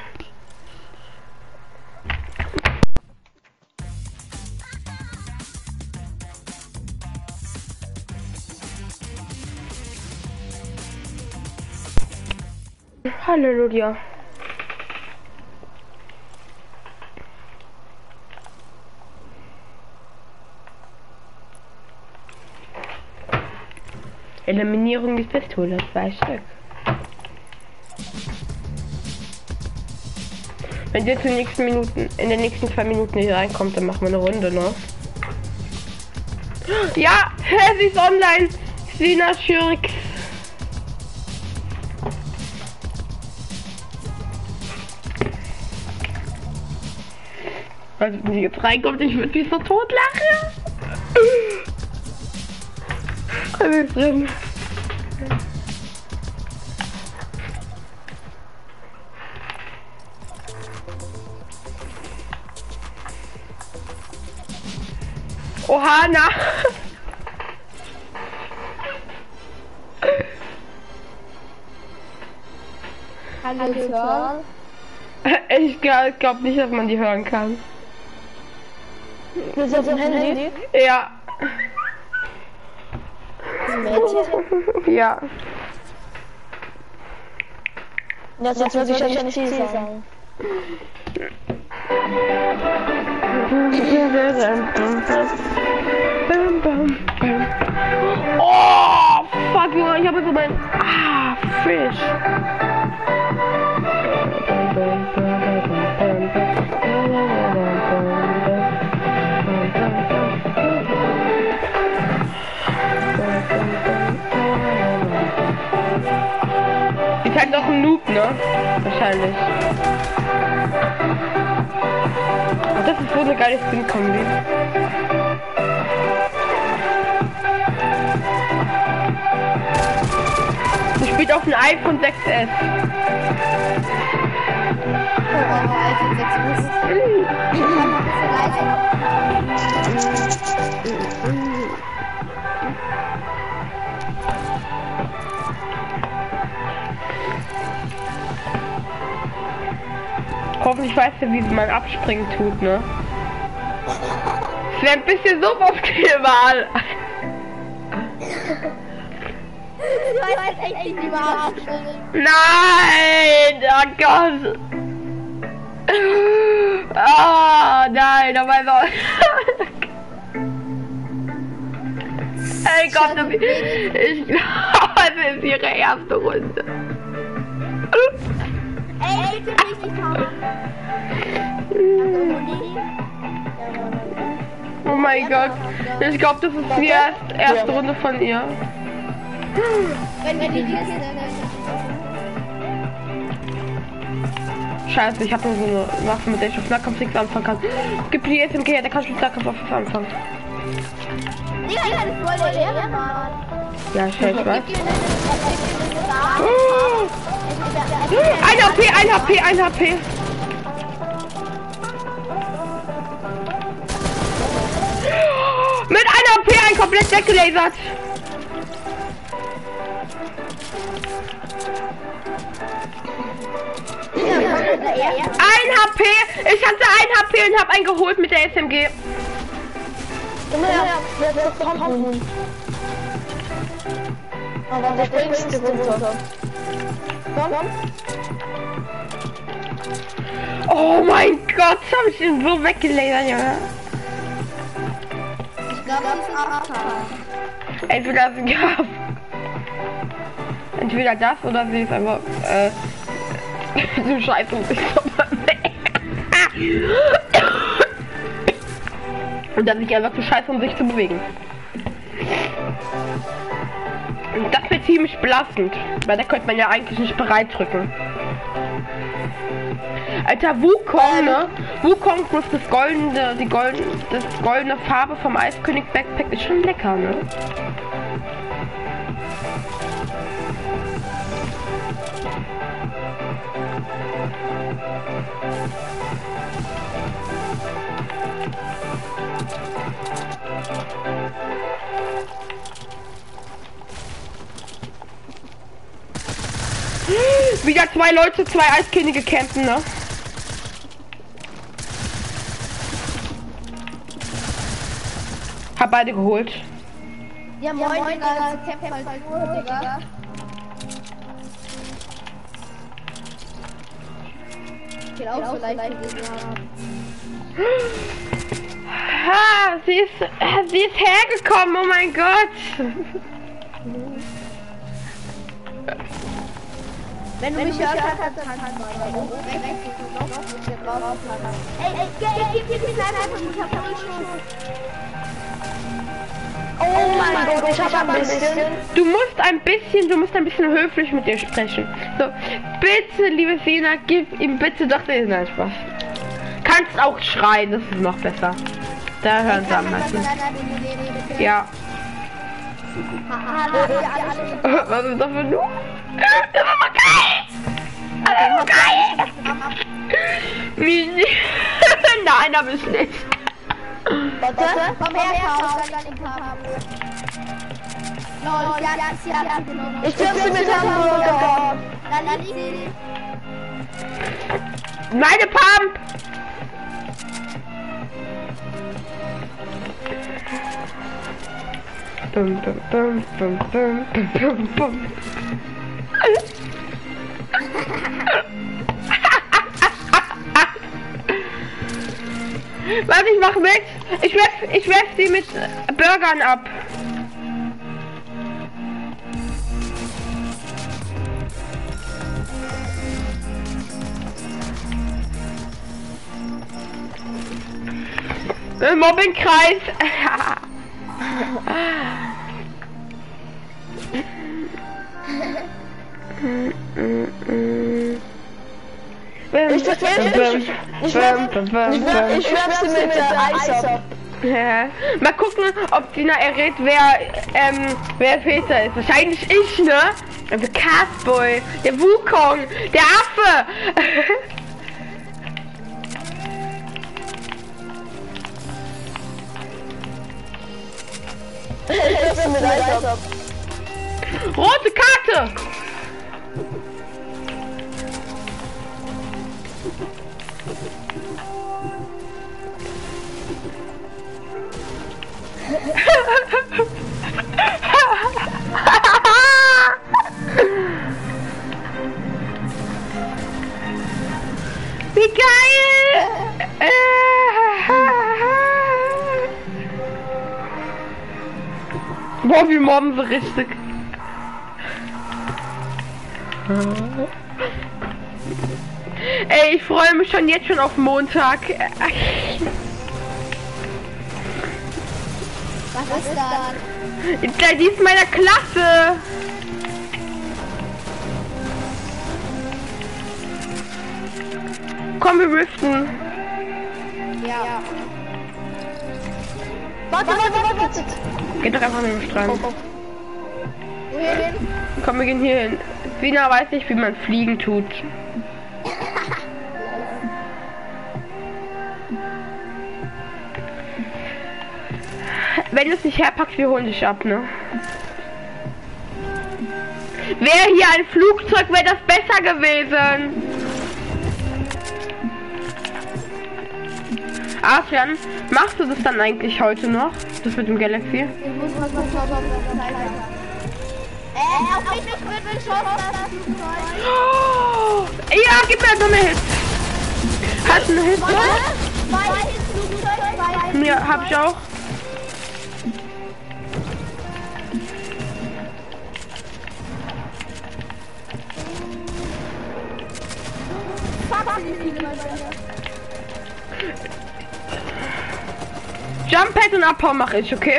Halleluja. Eliminierung des Pistole, 2 Stück. Wenn ihr in den nächsten 2 Minuten nicht reinkommt, dann machen wir eine Runde, ne? Ja, sie ist online. Sina Schürk. Also wenn sie jetzt reinkommt, ich würde mich so tot lachen. Alles drin. Oha, na. Kann ich hören? Ich glaube nicht, dass man die hören kann. Das ist auf dem Handy? Ja. Ja. Das wird sicher nicht viel sein. Oh, ich habe so mein... Ah, Fisch. Ist halt noch ein Noob, ne? Wahrscheinlich. Und das ist so eine geile Skin-Kombi. Sie spielt auf dem iPhone 6S. iPhone 6S. Ich kann ein bisschen leiser. Hoffentlich weiß er, wie man abspringen tut, ne? Es wäre ein bisschen so optimal. Ich weiß echt nicht, wie man abspringen. Nein! Oh Gott! Ah, nein, aber so. Ey Gott, ich glaube, es ist ihre erste Runde. Ey, bitte nicht haben. Oh mein Gott. Ich glaube, das ist die erste Runde von ihr. Wenn wir die Scheiße, ich habe nur so eine Waffe, mit der ich auf Nahkampf nichts anfangen kann. Gib die SMG, da kannst du mit Nahkampf auf anfangen. Digga, das ist voll der Ehre, Mann. Ja, ich weiß. Oh. Ein HP, ein HP. Mit einer HP ein komplett weggelasert. Ein HP. Ich hatte ein HP und habe einen geholt mit der SMG. Aber der springst du runter. Oh mein Gott, habe ich ihn so weggelasert, Junge. Ich glaube, das ist AFK. Entweder das oder sie ist einfach du Scheiße und ich und dann sich einfach zu scheiße, um sich zu bewegen. Und das wird ziemlich belastend, weil da könnte man ja eigentlich nicht bereit drücken. Alter, Wukong, ne? Wukong plus das goldene Farbe vom Eiskönig Backpack ist schon lecker, ne? Wieder zwei Leute, zwei Eiskönige campen, ne? Hab beide geholt. Ja, moin, Digga, kämpft halt nur, Digga. Ich will auch so leicht gesehen haben. Ha, sie ist hergekommen, oh mein Gott. Wenn du mich hörst, dann tanzen wir. Ey, gib die kleine einfach, ich hab voll Schuss. Oh mein Gott, ich hab ein bisschen. Du musst ein bisschen höflich mit dir sprechen. So, bitte, liebe Sina, gib ihm bitte doch den Spaß. Kannst auch schreien, das ist noch besser. Da hören sie am meisten. Ja. Was ist das für du? Das ist aber geil! Das ist geil! Wie? Nein, hab ich nicht. Warte, komm her, Chaos, dann den haben. Lol, ja, genommen. Ich bin mit Hamburger. Dann liegt sie. Meine Pump! Bum, bum, bum, bum, bum, bum, bum. Was, ich mach mit? Ich werf sie mit Burgern ab. Mobbingkreis. Ich werfe sie mit der Eis ab. Ja. Mal gucken, ob Dina errät, wer Väter ist. Wahrscheinlich ich, ne? Also Castboy, der Wukong, der Affe. Ich werfe sie mit Eis ab. Rote Karte. Wie geil! Boah, wir mobben so richtig. Ey, ich freue mich schon jetzt schon auf Montag. Was ist da? Die ist meiner Klasse. Komm, wir riften. Ja. Warte. Geht doch einfach mit dem Strand. Wohin? Komm, wir gehen hier hin. Sina weiß nicht, wie man fliegen tut. Wenn du es nicht herpackst, wir holen dich ab, ne? Wäre hier ein Flugzeug, wäre das besser gewesen. Adrian, machst du das dann eigentlich heute noch? Das mit dem Galaxy? Ich muss mal kurz schauen, ob das Zeit hat. Auf mich wird geschossen, das Flugzeug. Oh, ja, gib mir so eine Hit. Hast du eine Hit? Flugzeug. Ja, hab ich auch. Jump Pad und Abhauen mache ich, okay?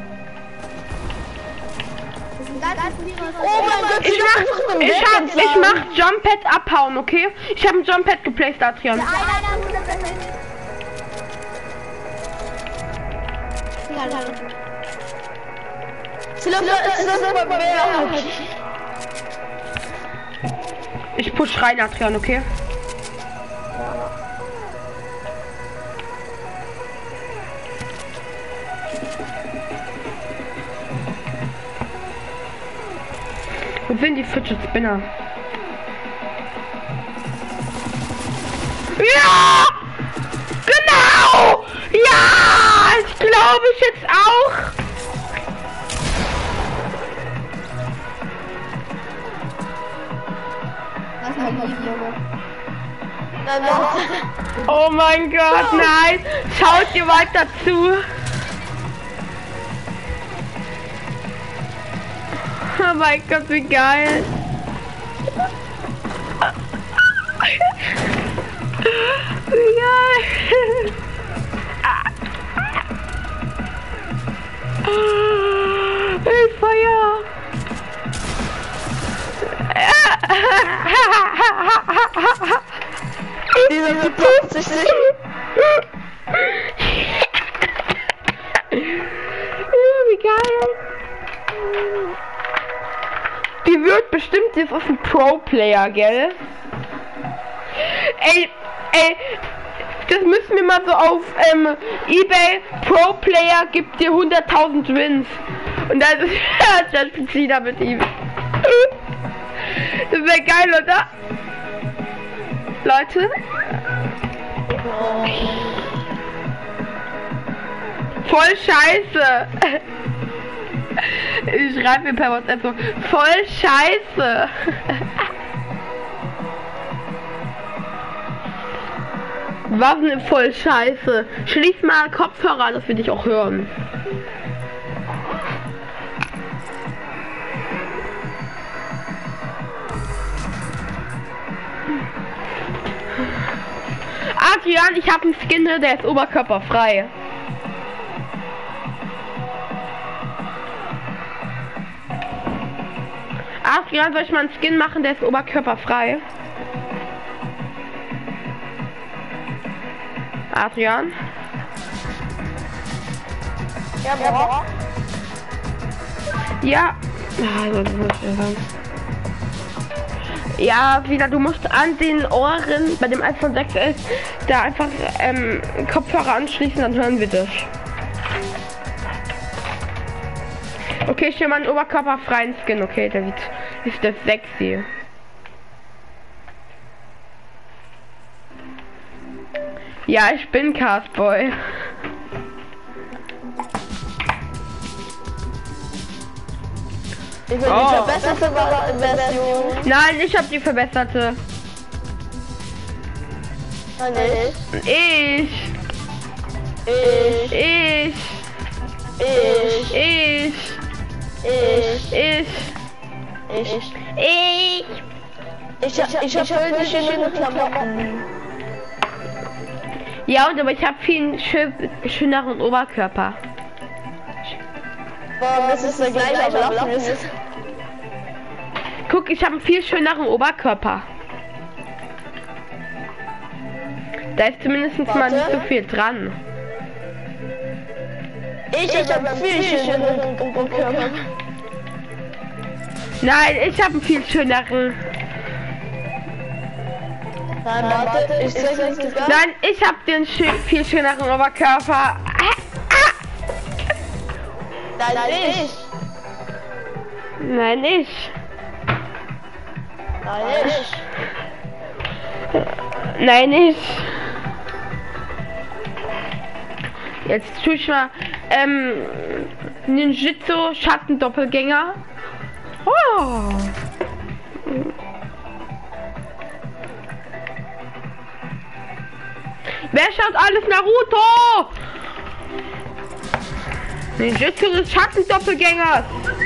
Oh mein Gott, Ich mach Jump Pad abhauen, okay? Ich habe ein Jump Pad geplaced, Adrian. Ich push rein, Adrian, okay? Wo sind die Fidget Spinner? Ja! Genau! Ja! Ich glaube ich jetzt auch. Oh mein Gott, nein! Schaut ihr weiter zu! Oh mein Gott, wie geil! Wie geil! Ich feier! Dieser verpasst sich nicht. Wie geil! Die wird bestimmt, das ist ein Pro-Player, gell? Ey, das müssen wir mal so auf eBay. Pro-Player gibt dir 100.000 Wins. Und das ist das Pizza mit ihm. Das wäre geil, oder? Leute. Voll scheiße. Ich schreibe mir per WhatsApp so, voll scheiße. Was denn voll scheiße? Schließ mal Kopfhörer an, dass wir dich auch hören. Adrian, ich habe einen Skin, der ist oberkörperfrei. Adrian, soll ich mal einen Skin machen, der ist oberkörperfrei? Adrian? Ja, boah. Ja. Ja, wieder, du musst an den Ohren bei dem iPhone 6s da einfach Kopfhörer anschließen, dann hören wir das. Okay, ich will mal einen oberkörperfreien Skin. Okay, der ist das sexy. Ja, ich bin Castboy. Ich will die verbesserte Version. Nein, ich habe die verbesserte. Nein, Ich. Ich hab voll die schönen Klamotten. Ja, und aber ich habe viel schöneren Oberkörper. Warum ist es der gleiche, aber laufen ist? Guck, ich habe einen viel schöneren Oberkörper. Da ist zumindest mal nicht so viel dran. Ich habe einen viel schöneren Oberkörper. Nein, ich habe einen viel schöneren. Nein, warte, ich zeig dir das. Nein, ich habe den viel schöneren Oberkörper. Nein, ich. Nein, ich. Nein, ich. Nein, ich. Jetzt tue ich mal Ninjitsu Schattendoppelgänger. Oh. Wer schaut alles Naruto? Ninjitsu des Schattendoppelgängers.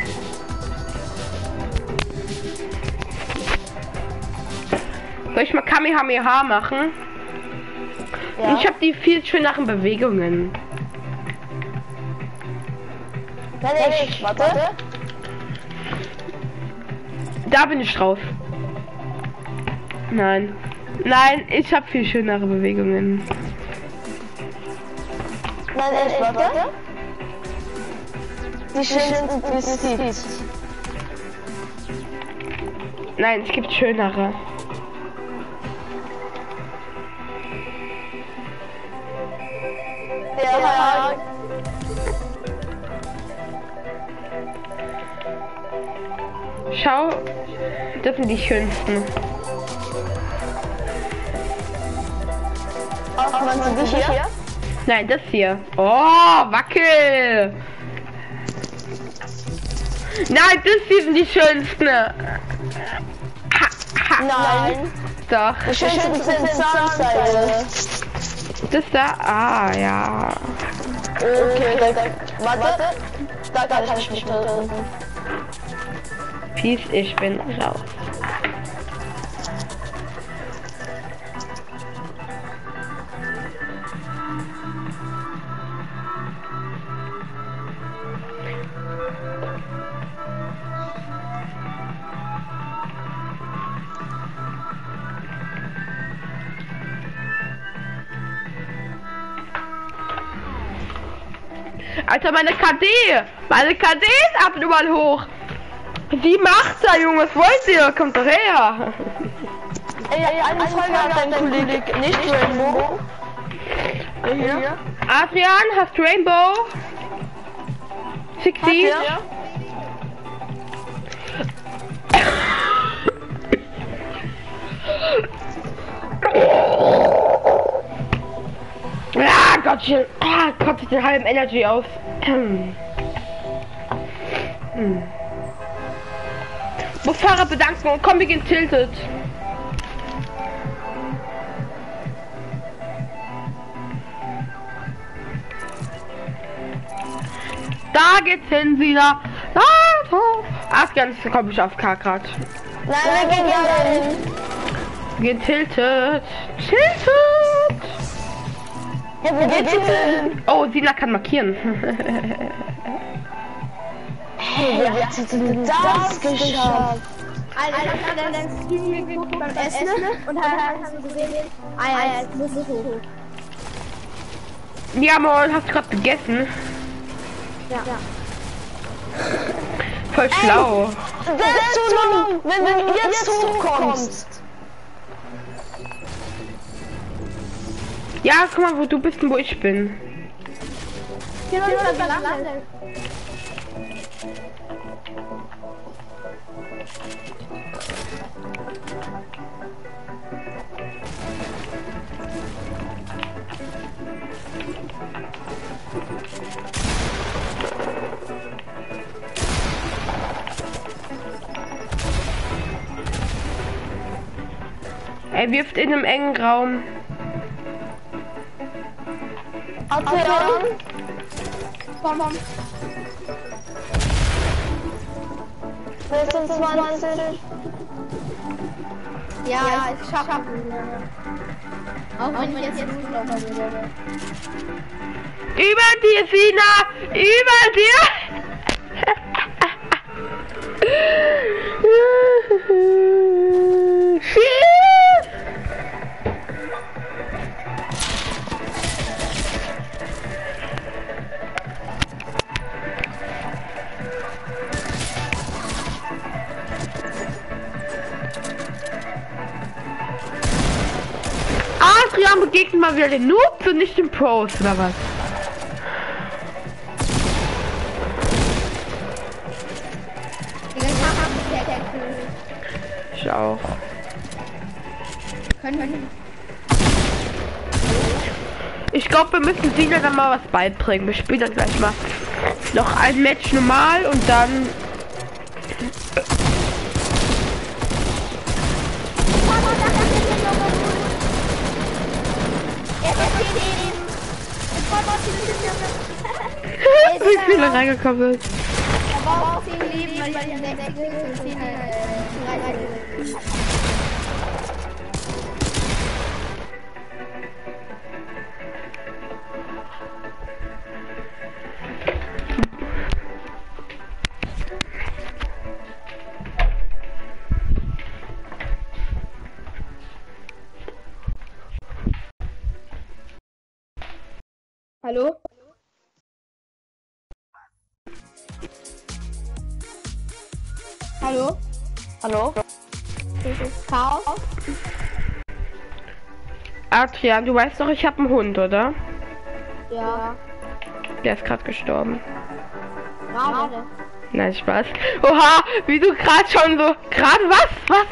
Soll ich mal Kamehameha machen? Ja. Ich habe die viel schöneren Bewegungen. Nein, ich. Warte. Da bin ich drauf. Nein. Nein, ich habe viel schönere Bewegungen. Nein, ich. Warte. Die schönsten, die es gibt. Nein, es gibt schönere. Ja. Schau, das sind die schönsten. Auch meinst du dich hier? Nein, das hier. Oh, wackel! Nein, das hier sind die schönsten. Nein. Doch. Die schönsten sind Zahnseide. Das da? Ah, ja. Okay, warte. Da kann ich mich drücken. Peace, ich bin raus. Alter, meine KD! Meine KD ist abnormal hoch! Wie macht's da, Junge? Was wollt ihr? Kommt doch her! Ey, eine Frage an deinen Kollegen, nicht Rainbow. Hier. Adrian, hast du Rainbow? 60? Ja. Ah, Gottchen! Ah, kommt den halben Energy aus. Busfahrer bedanken und komm, wir gehen tilted. Da geht's hin wieder. Ach, ganz komm ich auf K grad. Nein, wir gehen ja hin. Wir gehen tilted. Tilted! Ja, wir gehen hin. Oh, Sina kann markieren. Hey, wer hat denn das geschafft? Also ich hab dann dein Stream geguckt beim Essen und dann hast du gesehen, jetzt muss ich hoch. Ja, moin, hast du gerade gegessen? Ja. Voll schlau. Wärst du noch, wenn du jetzt hochkommst? Ja, guck mal, wo du bist und wo ich bin. Hier noch gelandet. Er wirft in einem engen Raum. Okay. Komm. 26. Ja, ich schaffe. Auch wenn ich jetzt loslaufen würde. Über dir, Sina! Über dir! Adrian begegnet mal wieder den Noobs und nicht den Pros, oder was? Ich auch. Ich glaube, wir müssen Sina dann mal was beibringen. Wir spielen dann gleich mal noch ein Match normal und dann... Wie viele reingekommen sind. Aber auch 10 Leben, weil ich an 60 und 10 Hallo? Hallo? Hallo? Chaos? Adrian, du weißt doch, ich habe einen Hund, oder? Ja. Der ist gerade gestorben. Gerade. Nein, Spaß. Oha, wie du gerade schon so... Gerade was? Was?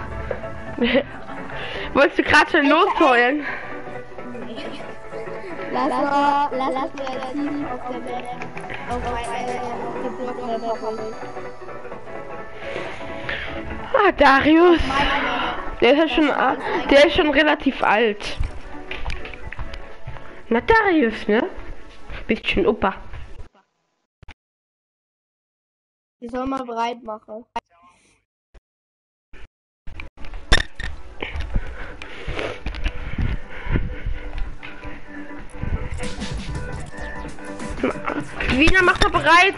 Wolltest du gerade schon losholen? Lass mal Team auf der Map auf eine Geburtstag verfolgen. Ah, Darius. Der ist schon relativ alt. Na, Darius, ne? Bist schon Opa. Die soll mal bereit machen. Wiener, macht er bereit.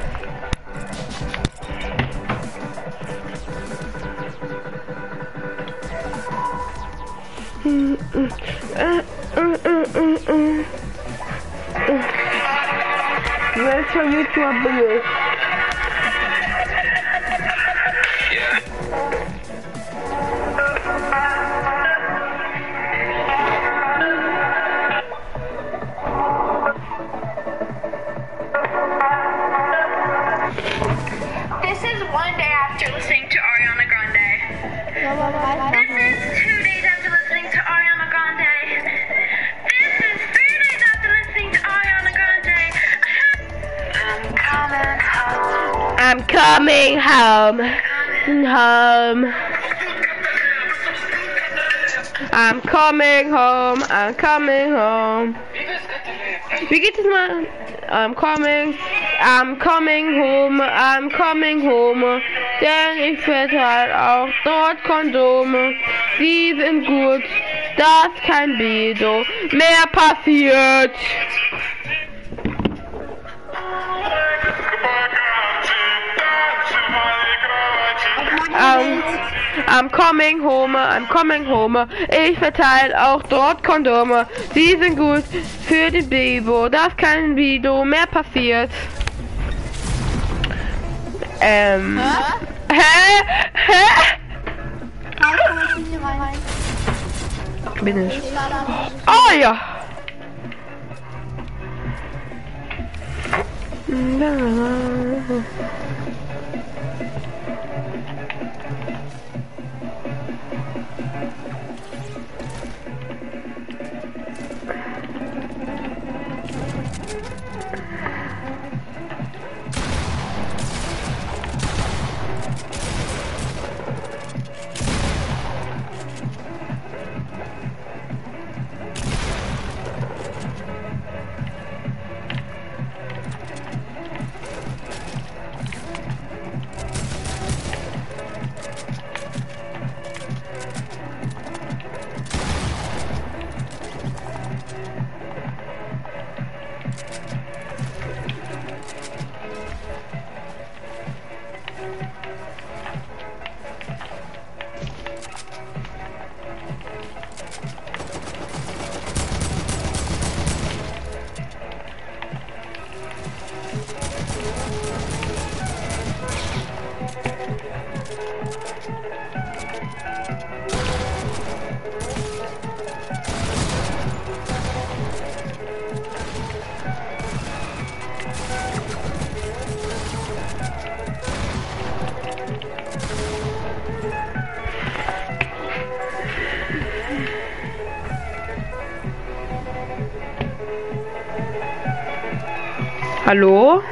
Welcher YouTuber bin ich? This is one day after listening to Ariana Grande. This is 2 days after listening to Ariana Grande. This is 3 days after listening to Ariana Grande. I'm coming home. I'm coming home. I'm coming home. Wie geht es mal? I'm coming home. Denn ich werde halt auch dort Kondome. Die sind gut, dass kein Bedo mehr passiert. Auf I'm coming home. Ich verteile auch dort Kondome. Die sind gut für den Bibo, dass kein Video mehr passiert. Bin ich. Oh ja. Hallo?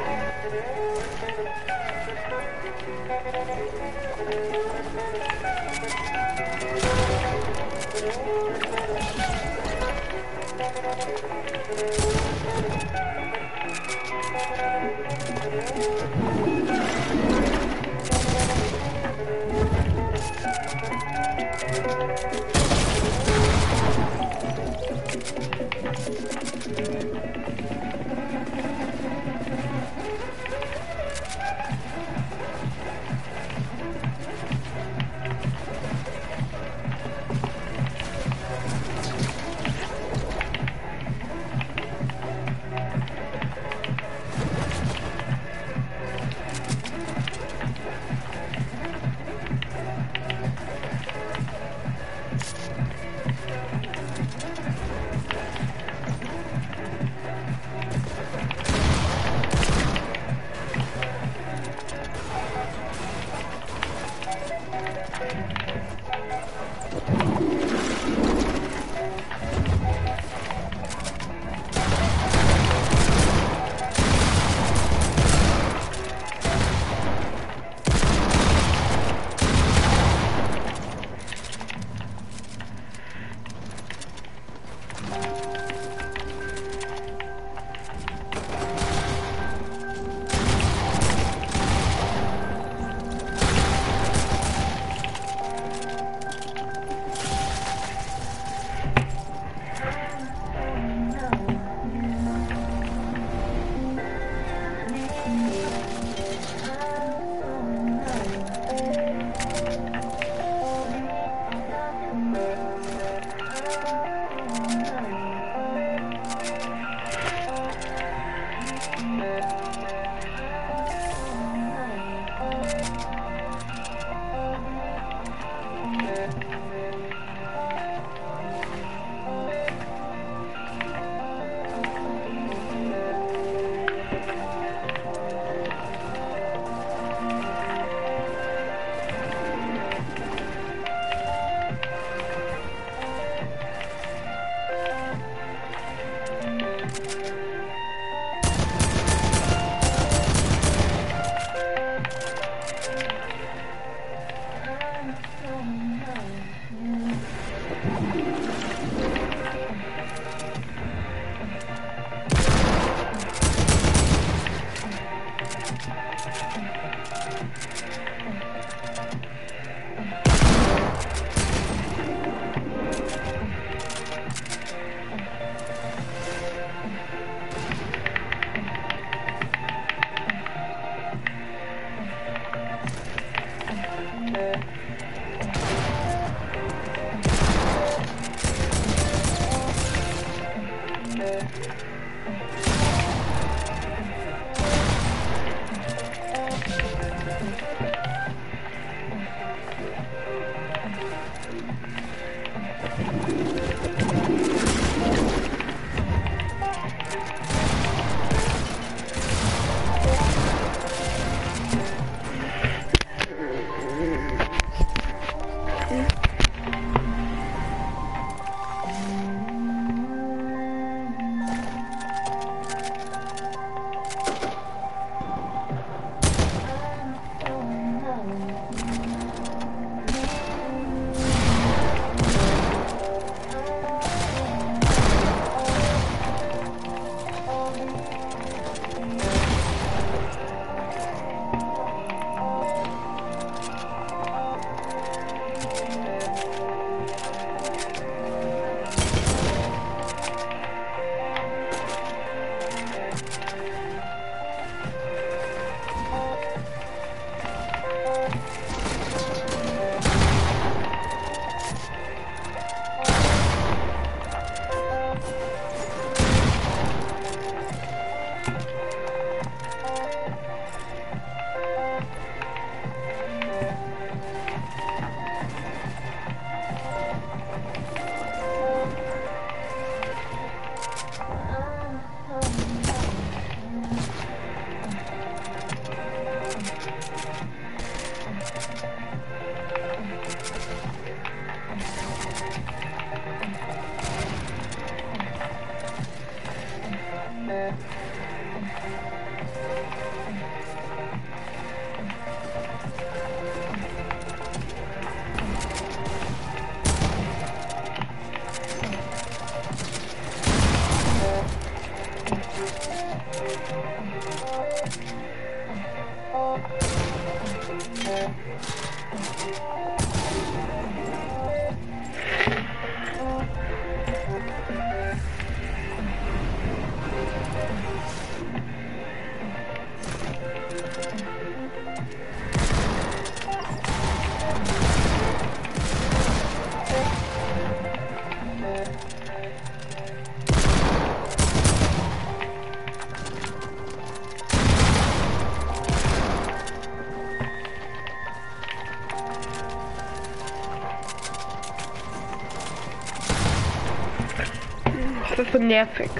Das ist so nervig.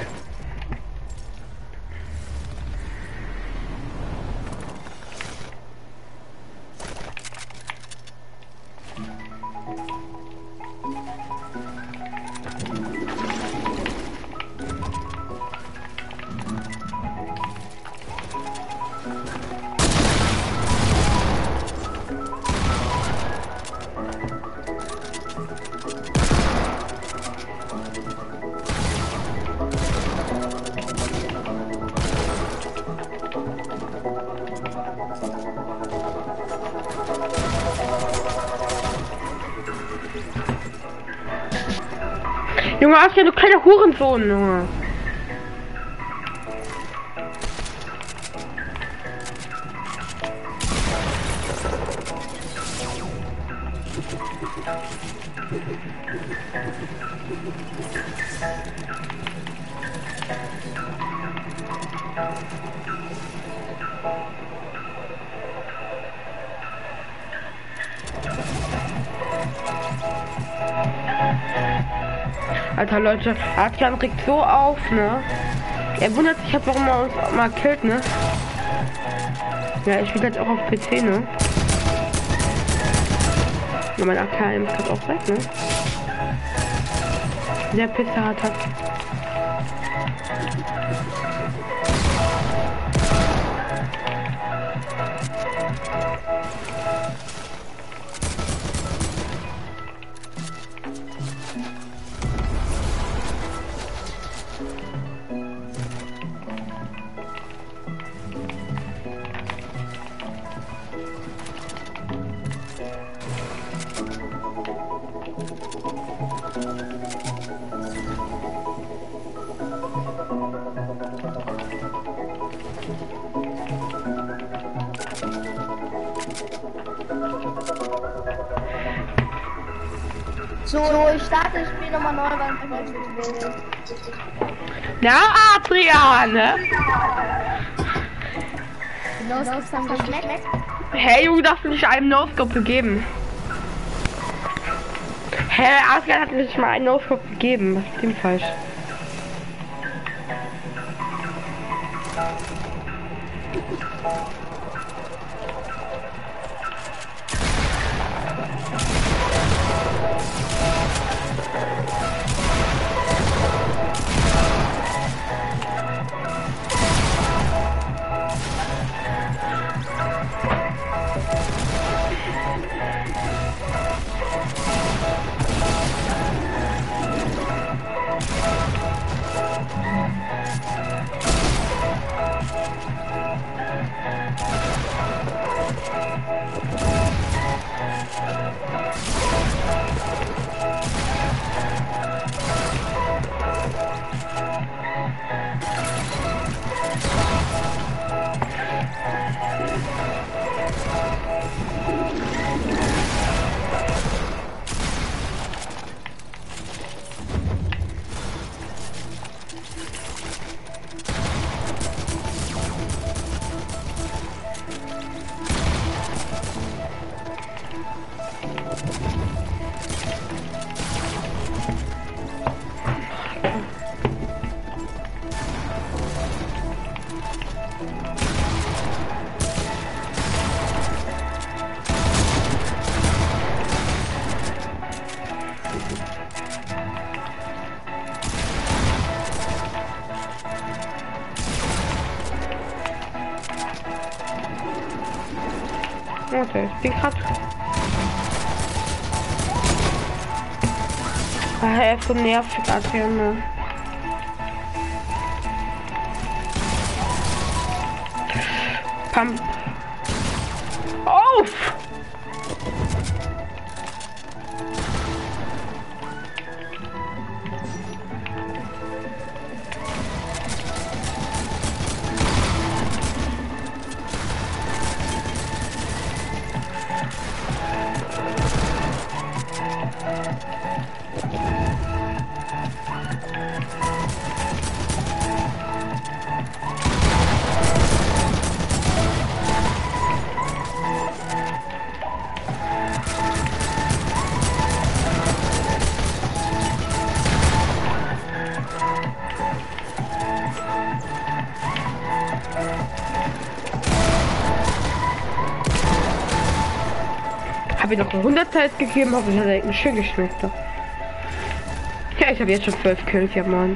Junge, Aska, du kleiner Hurensohn, Junge. Alter Leute, Adrian regt so auf, ne? Er wundert sich halt, warum er uns mal killt, ne? Ja, ich spiele jetzt auch auf PC, ne? Ja, mein AKM ist gerade auch weg, ne? Der Pisser hat das. So, ich starte das Spiel nochmal neu, weil ich will. Na, Adrian, ne? Die No-Scopes haben geschmeckt. Hey, du darfst nicht einem No-Scope gegeben. Hey, Adrian hat nicht mal einen No-Scope gegeben. Was ist mit ihm falsch? Okay, ich bin grad. Er ist so nervig, Adrian. Ne? Pump. Auf! Habe ich noch eine 100 Zeit gegeben, aber ich hatte schön geschmeckt. Ja, ich habe jetzt schon 12 Kills, ja Mann.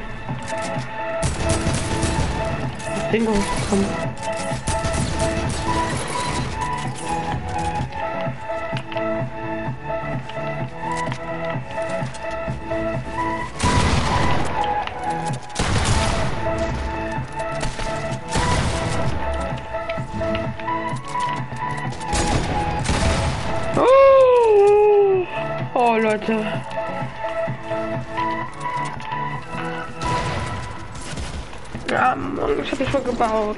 Das Ding kommt. Oh Leute. Ja, Mann, das habe ich schon gebaut.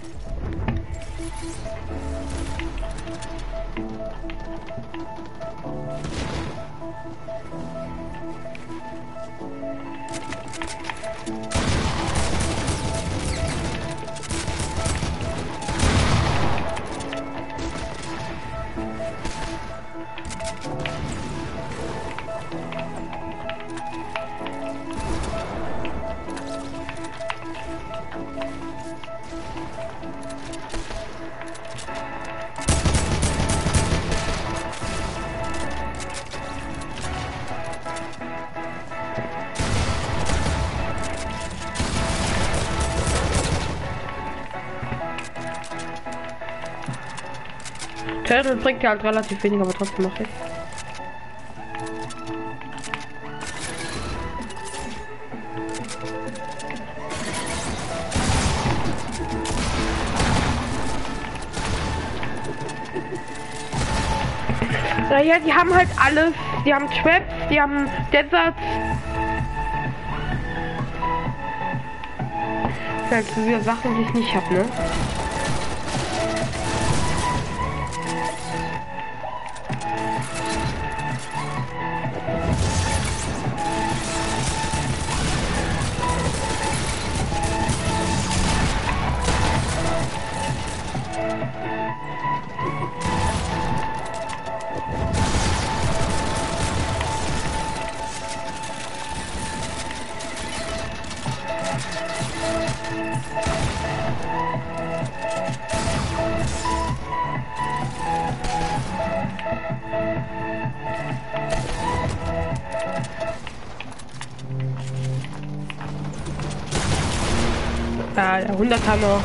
Turtle bringt ja halt relativ wenig, aber trotzdem mache ich. Naja, die haben halt alles. Die haben Traps, die haben Deserts. Das sind wieder Sachen, die ich nicht habe, ne? Ja, 100 haben noch.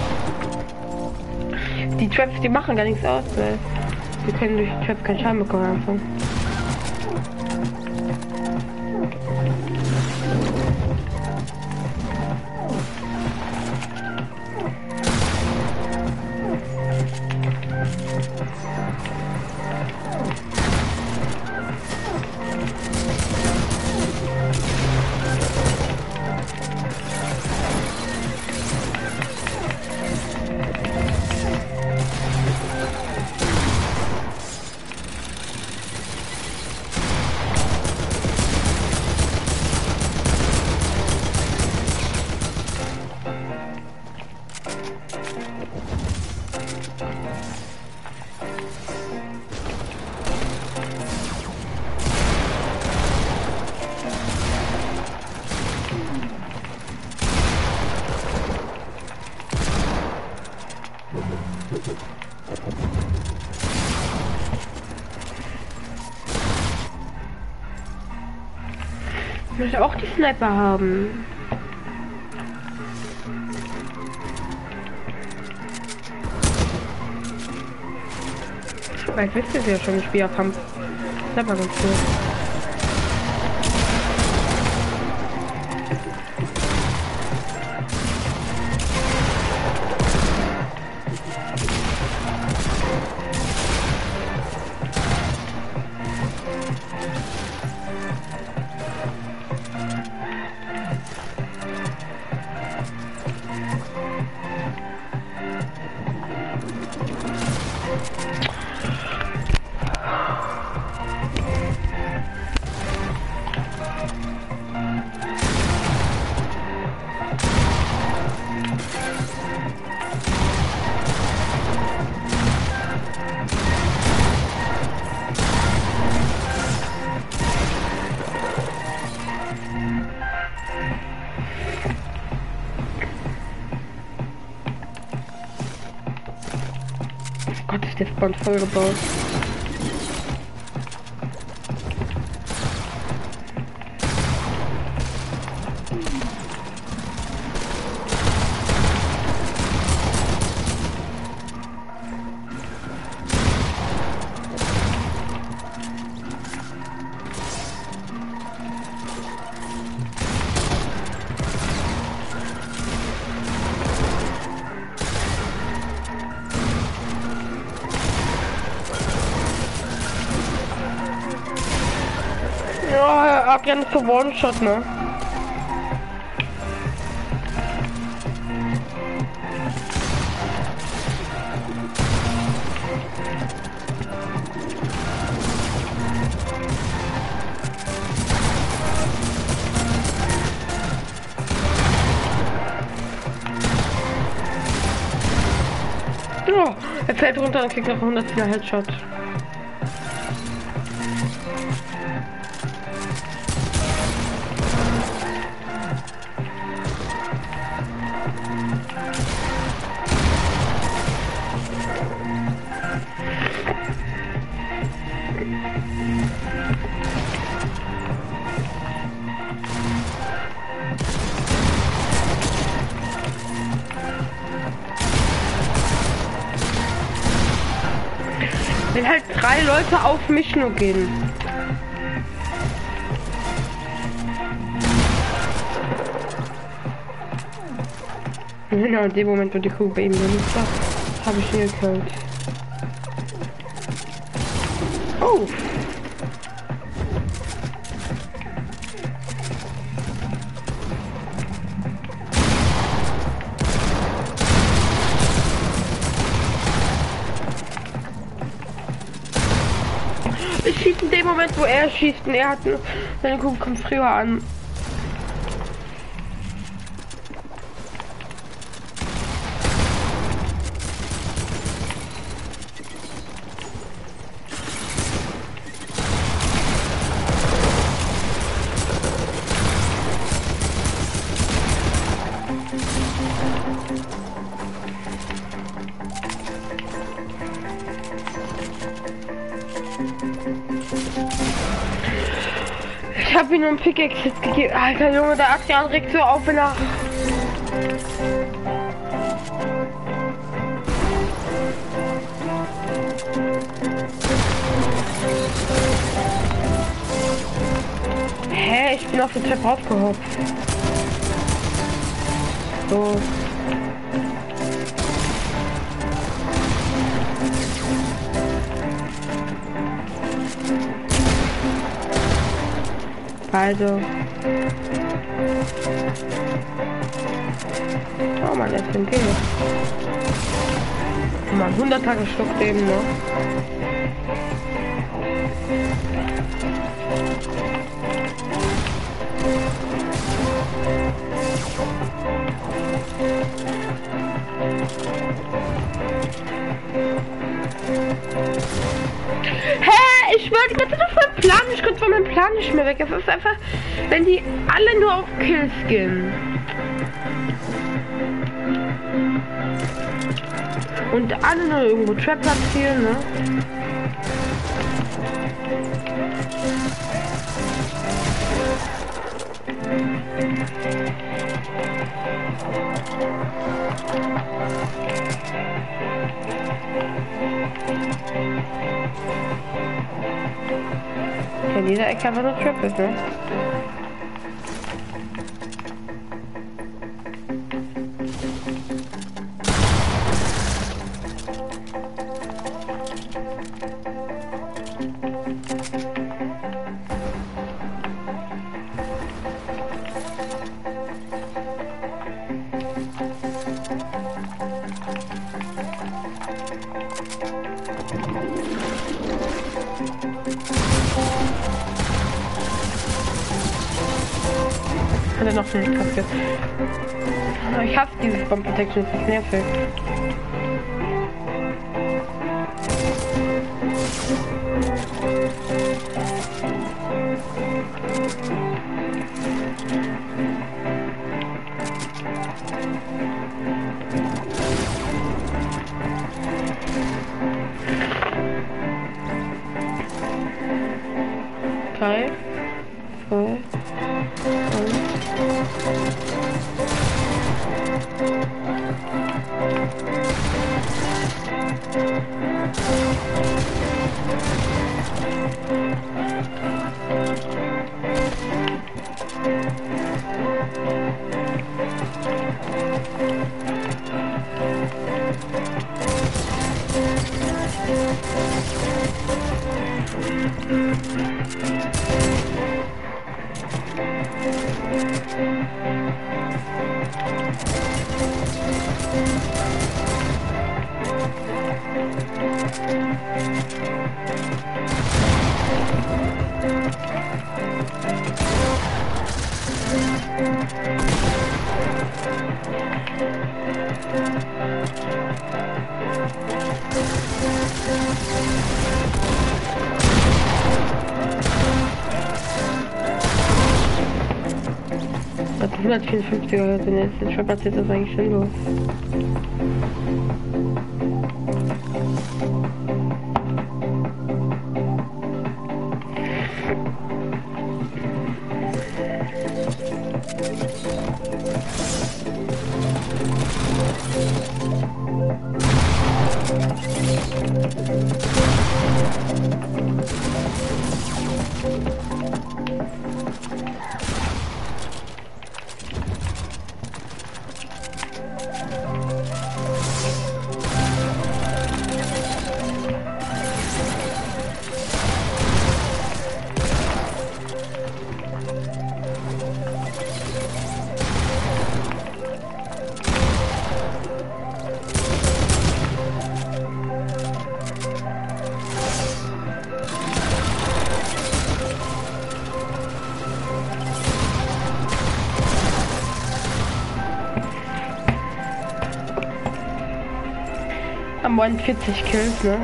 Die Traps, die machen gar nichts aus, weil wir können durch Traps keinen Schaden bekommen am Anfang. Ich möchte auch die Sniper haben. Vielleicht wisst ihr es ja schon, ich spiele auf Kampf. Sniper ganz cool. ist der Spawn voll gebaut. Ja, Adrian ist so One-Shot, ne? Oh, er fällt runter und kriegt noch 104 Headshot. Wenn halt 3 Leute auf mich nur gehen. Genau, in dem Moment, wo die Kugel bei ihm benutzt hat, habe ich ihn gekillt. Oh! Ich schieße in dem Moment, wo er schießt, und er hat seine Kugel kommt früher an. Ich habe ihm nur einen Pickaxe gegeben. Alter Junge, der Adrian regt so auf, wenn er... Hä? Ich bin auf den Treppe aufgehopft. So. Also. Oh man, SMG. Man, 100 Tage schluckt eben, ne? Ich wollte gerade noch von Plan, ich konnte von meinem Plan nicht mehr weg. Es ist einfach, wenn die alle nur auf Kills gehen. Und alle nur irgendwo Trap platzieren, ne? In jeder Ecke einfach nur Trap ist, ne? Hat er noch nicht kapiert. Ich hasse dieses Bomb Protection, das ist nervig. 3, 2, 1. Das 154er, wenn jetzt den Shop erzählt, ist eigentlich sinnlos. Am 41 Kills, ne?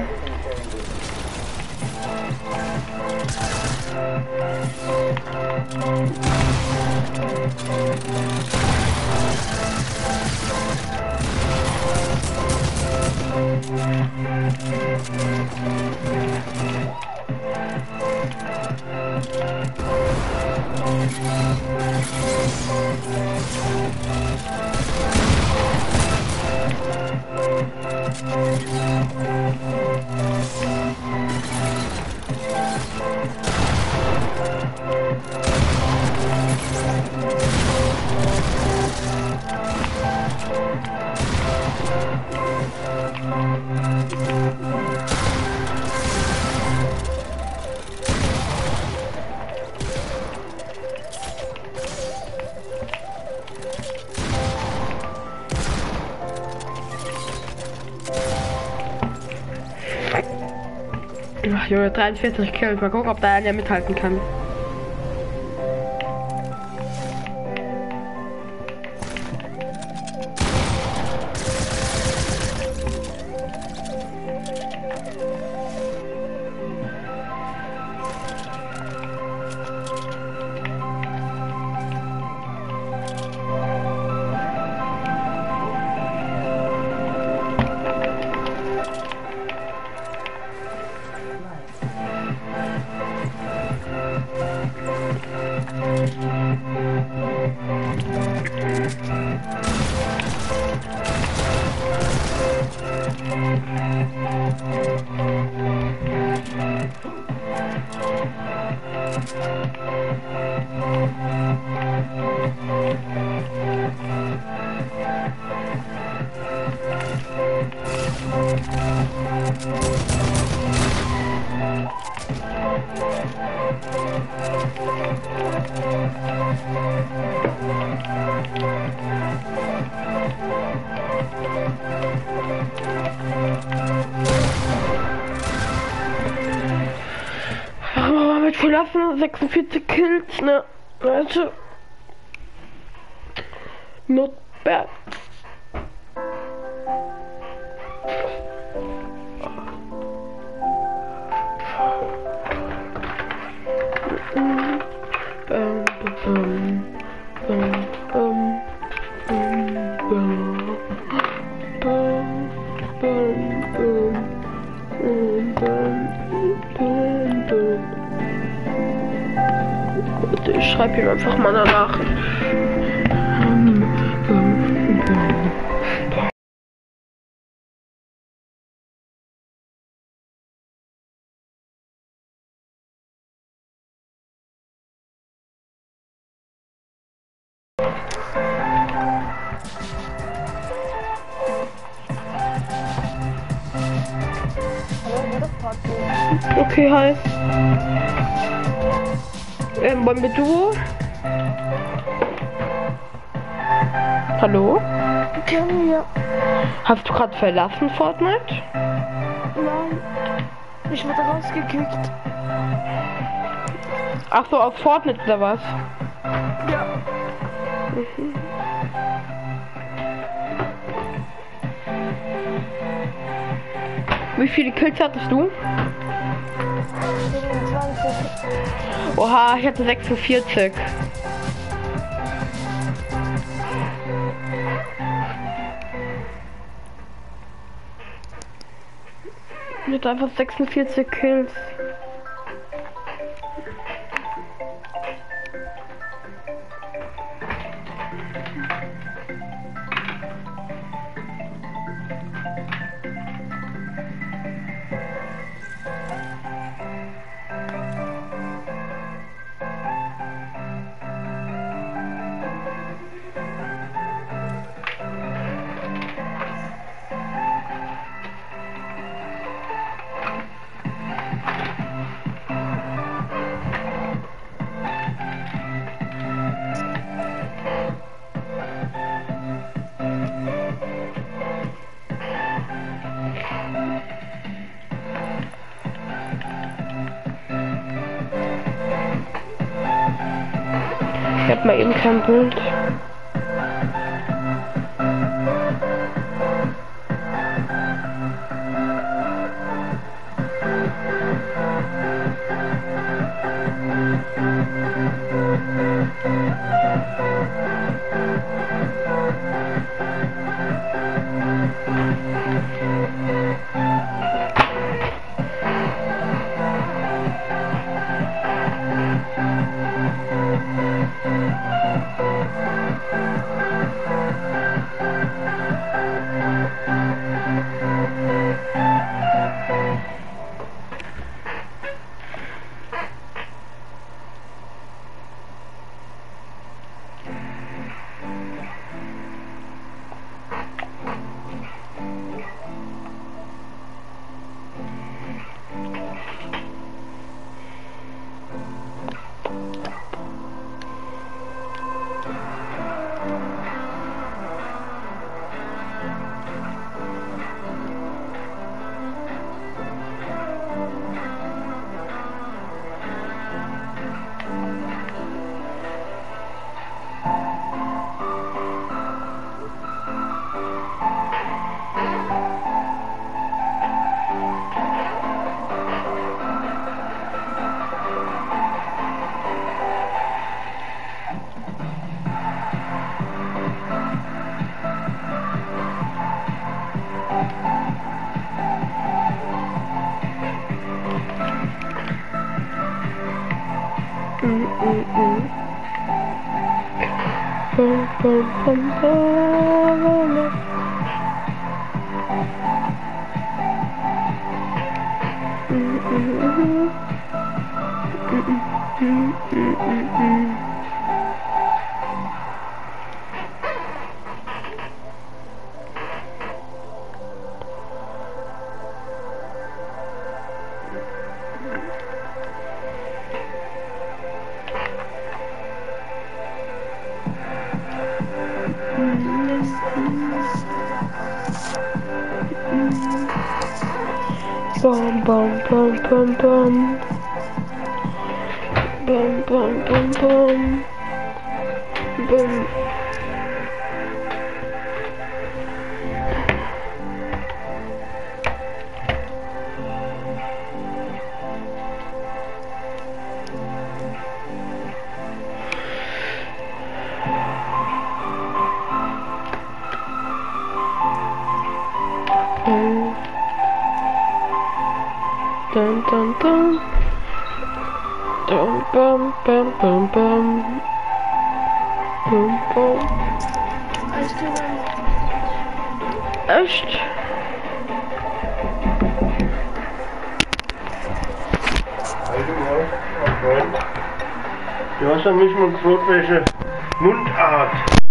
Ach Junge, 43 Kills. Mal gucken, ob da einer mithalten kann. Mit verlassen 46 Kills, ne? Also not bad. schreibe ihm einfach mal eine Nachricht. Okay, hi. Wollen wir Duo? Hallo? Können wir? Hast du gerade verlassen, Fortnite? Nein. Ich wurde rausgekickt. Ach so, auf Fortnite oder was? Ja. Mhm. Wie viele Kills hattest du? 27. Oha, ich hatte 46. Ich hatte einfach 46 Kills. Ich hab mal eben kein Bild. Bum bum bum bum bum. Bum bum bum bum. Bum. Dun dun dun. Bum, bum, bum, bum, bum. Bum, bum. Echt? Du hast ja nicht mal gefragt, welche Mundart.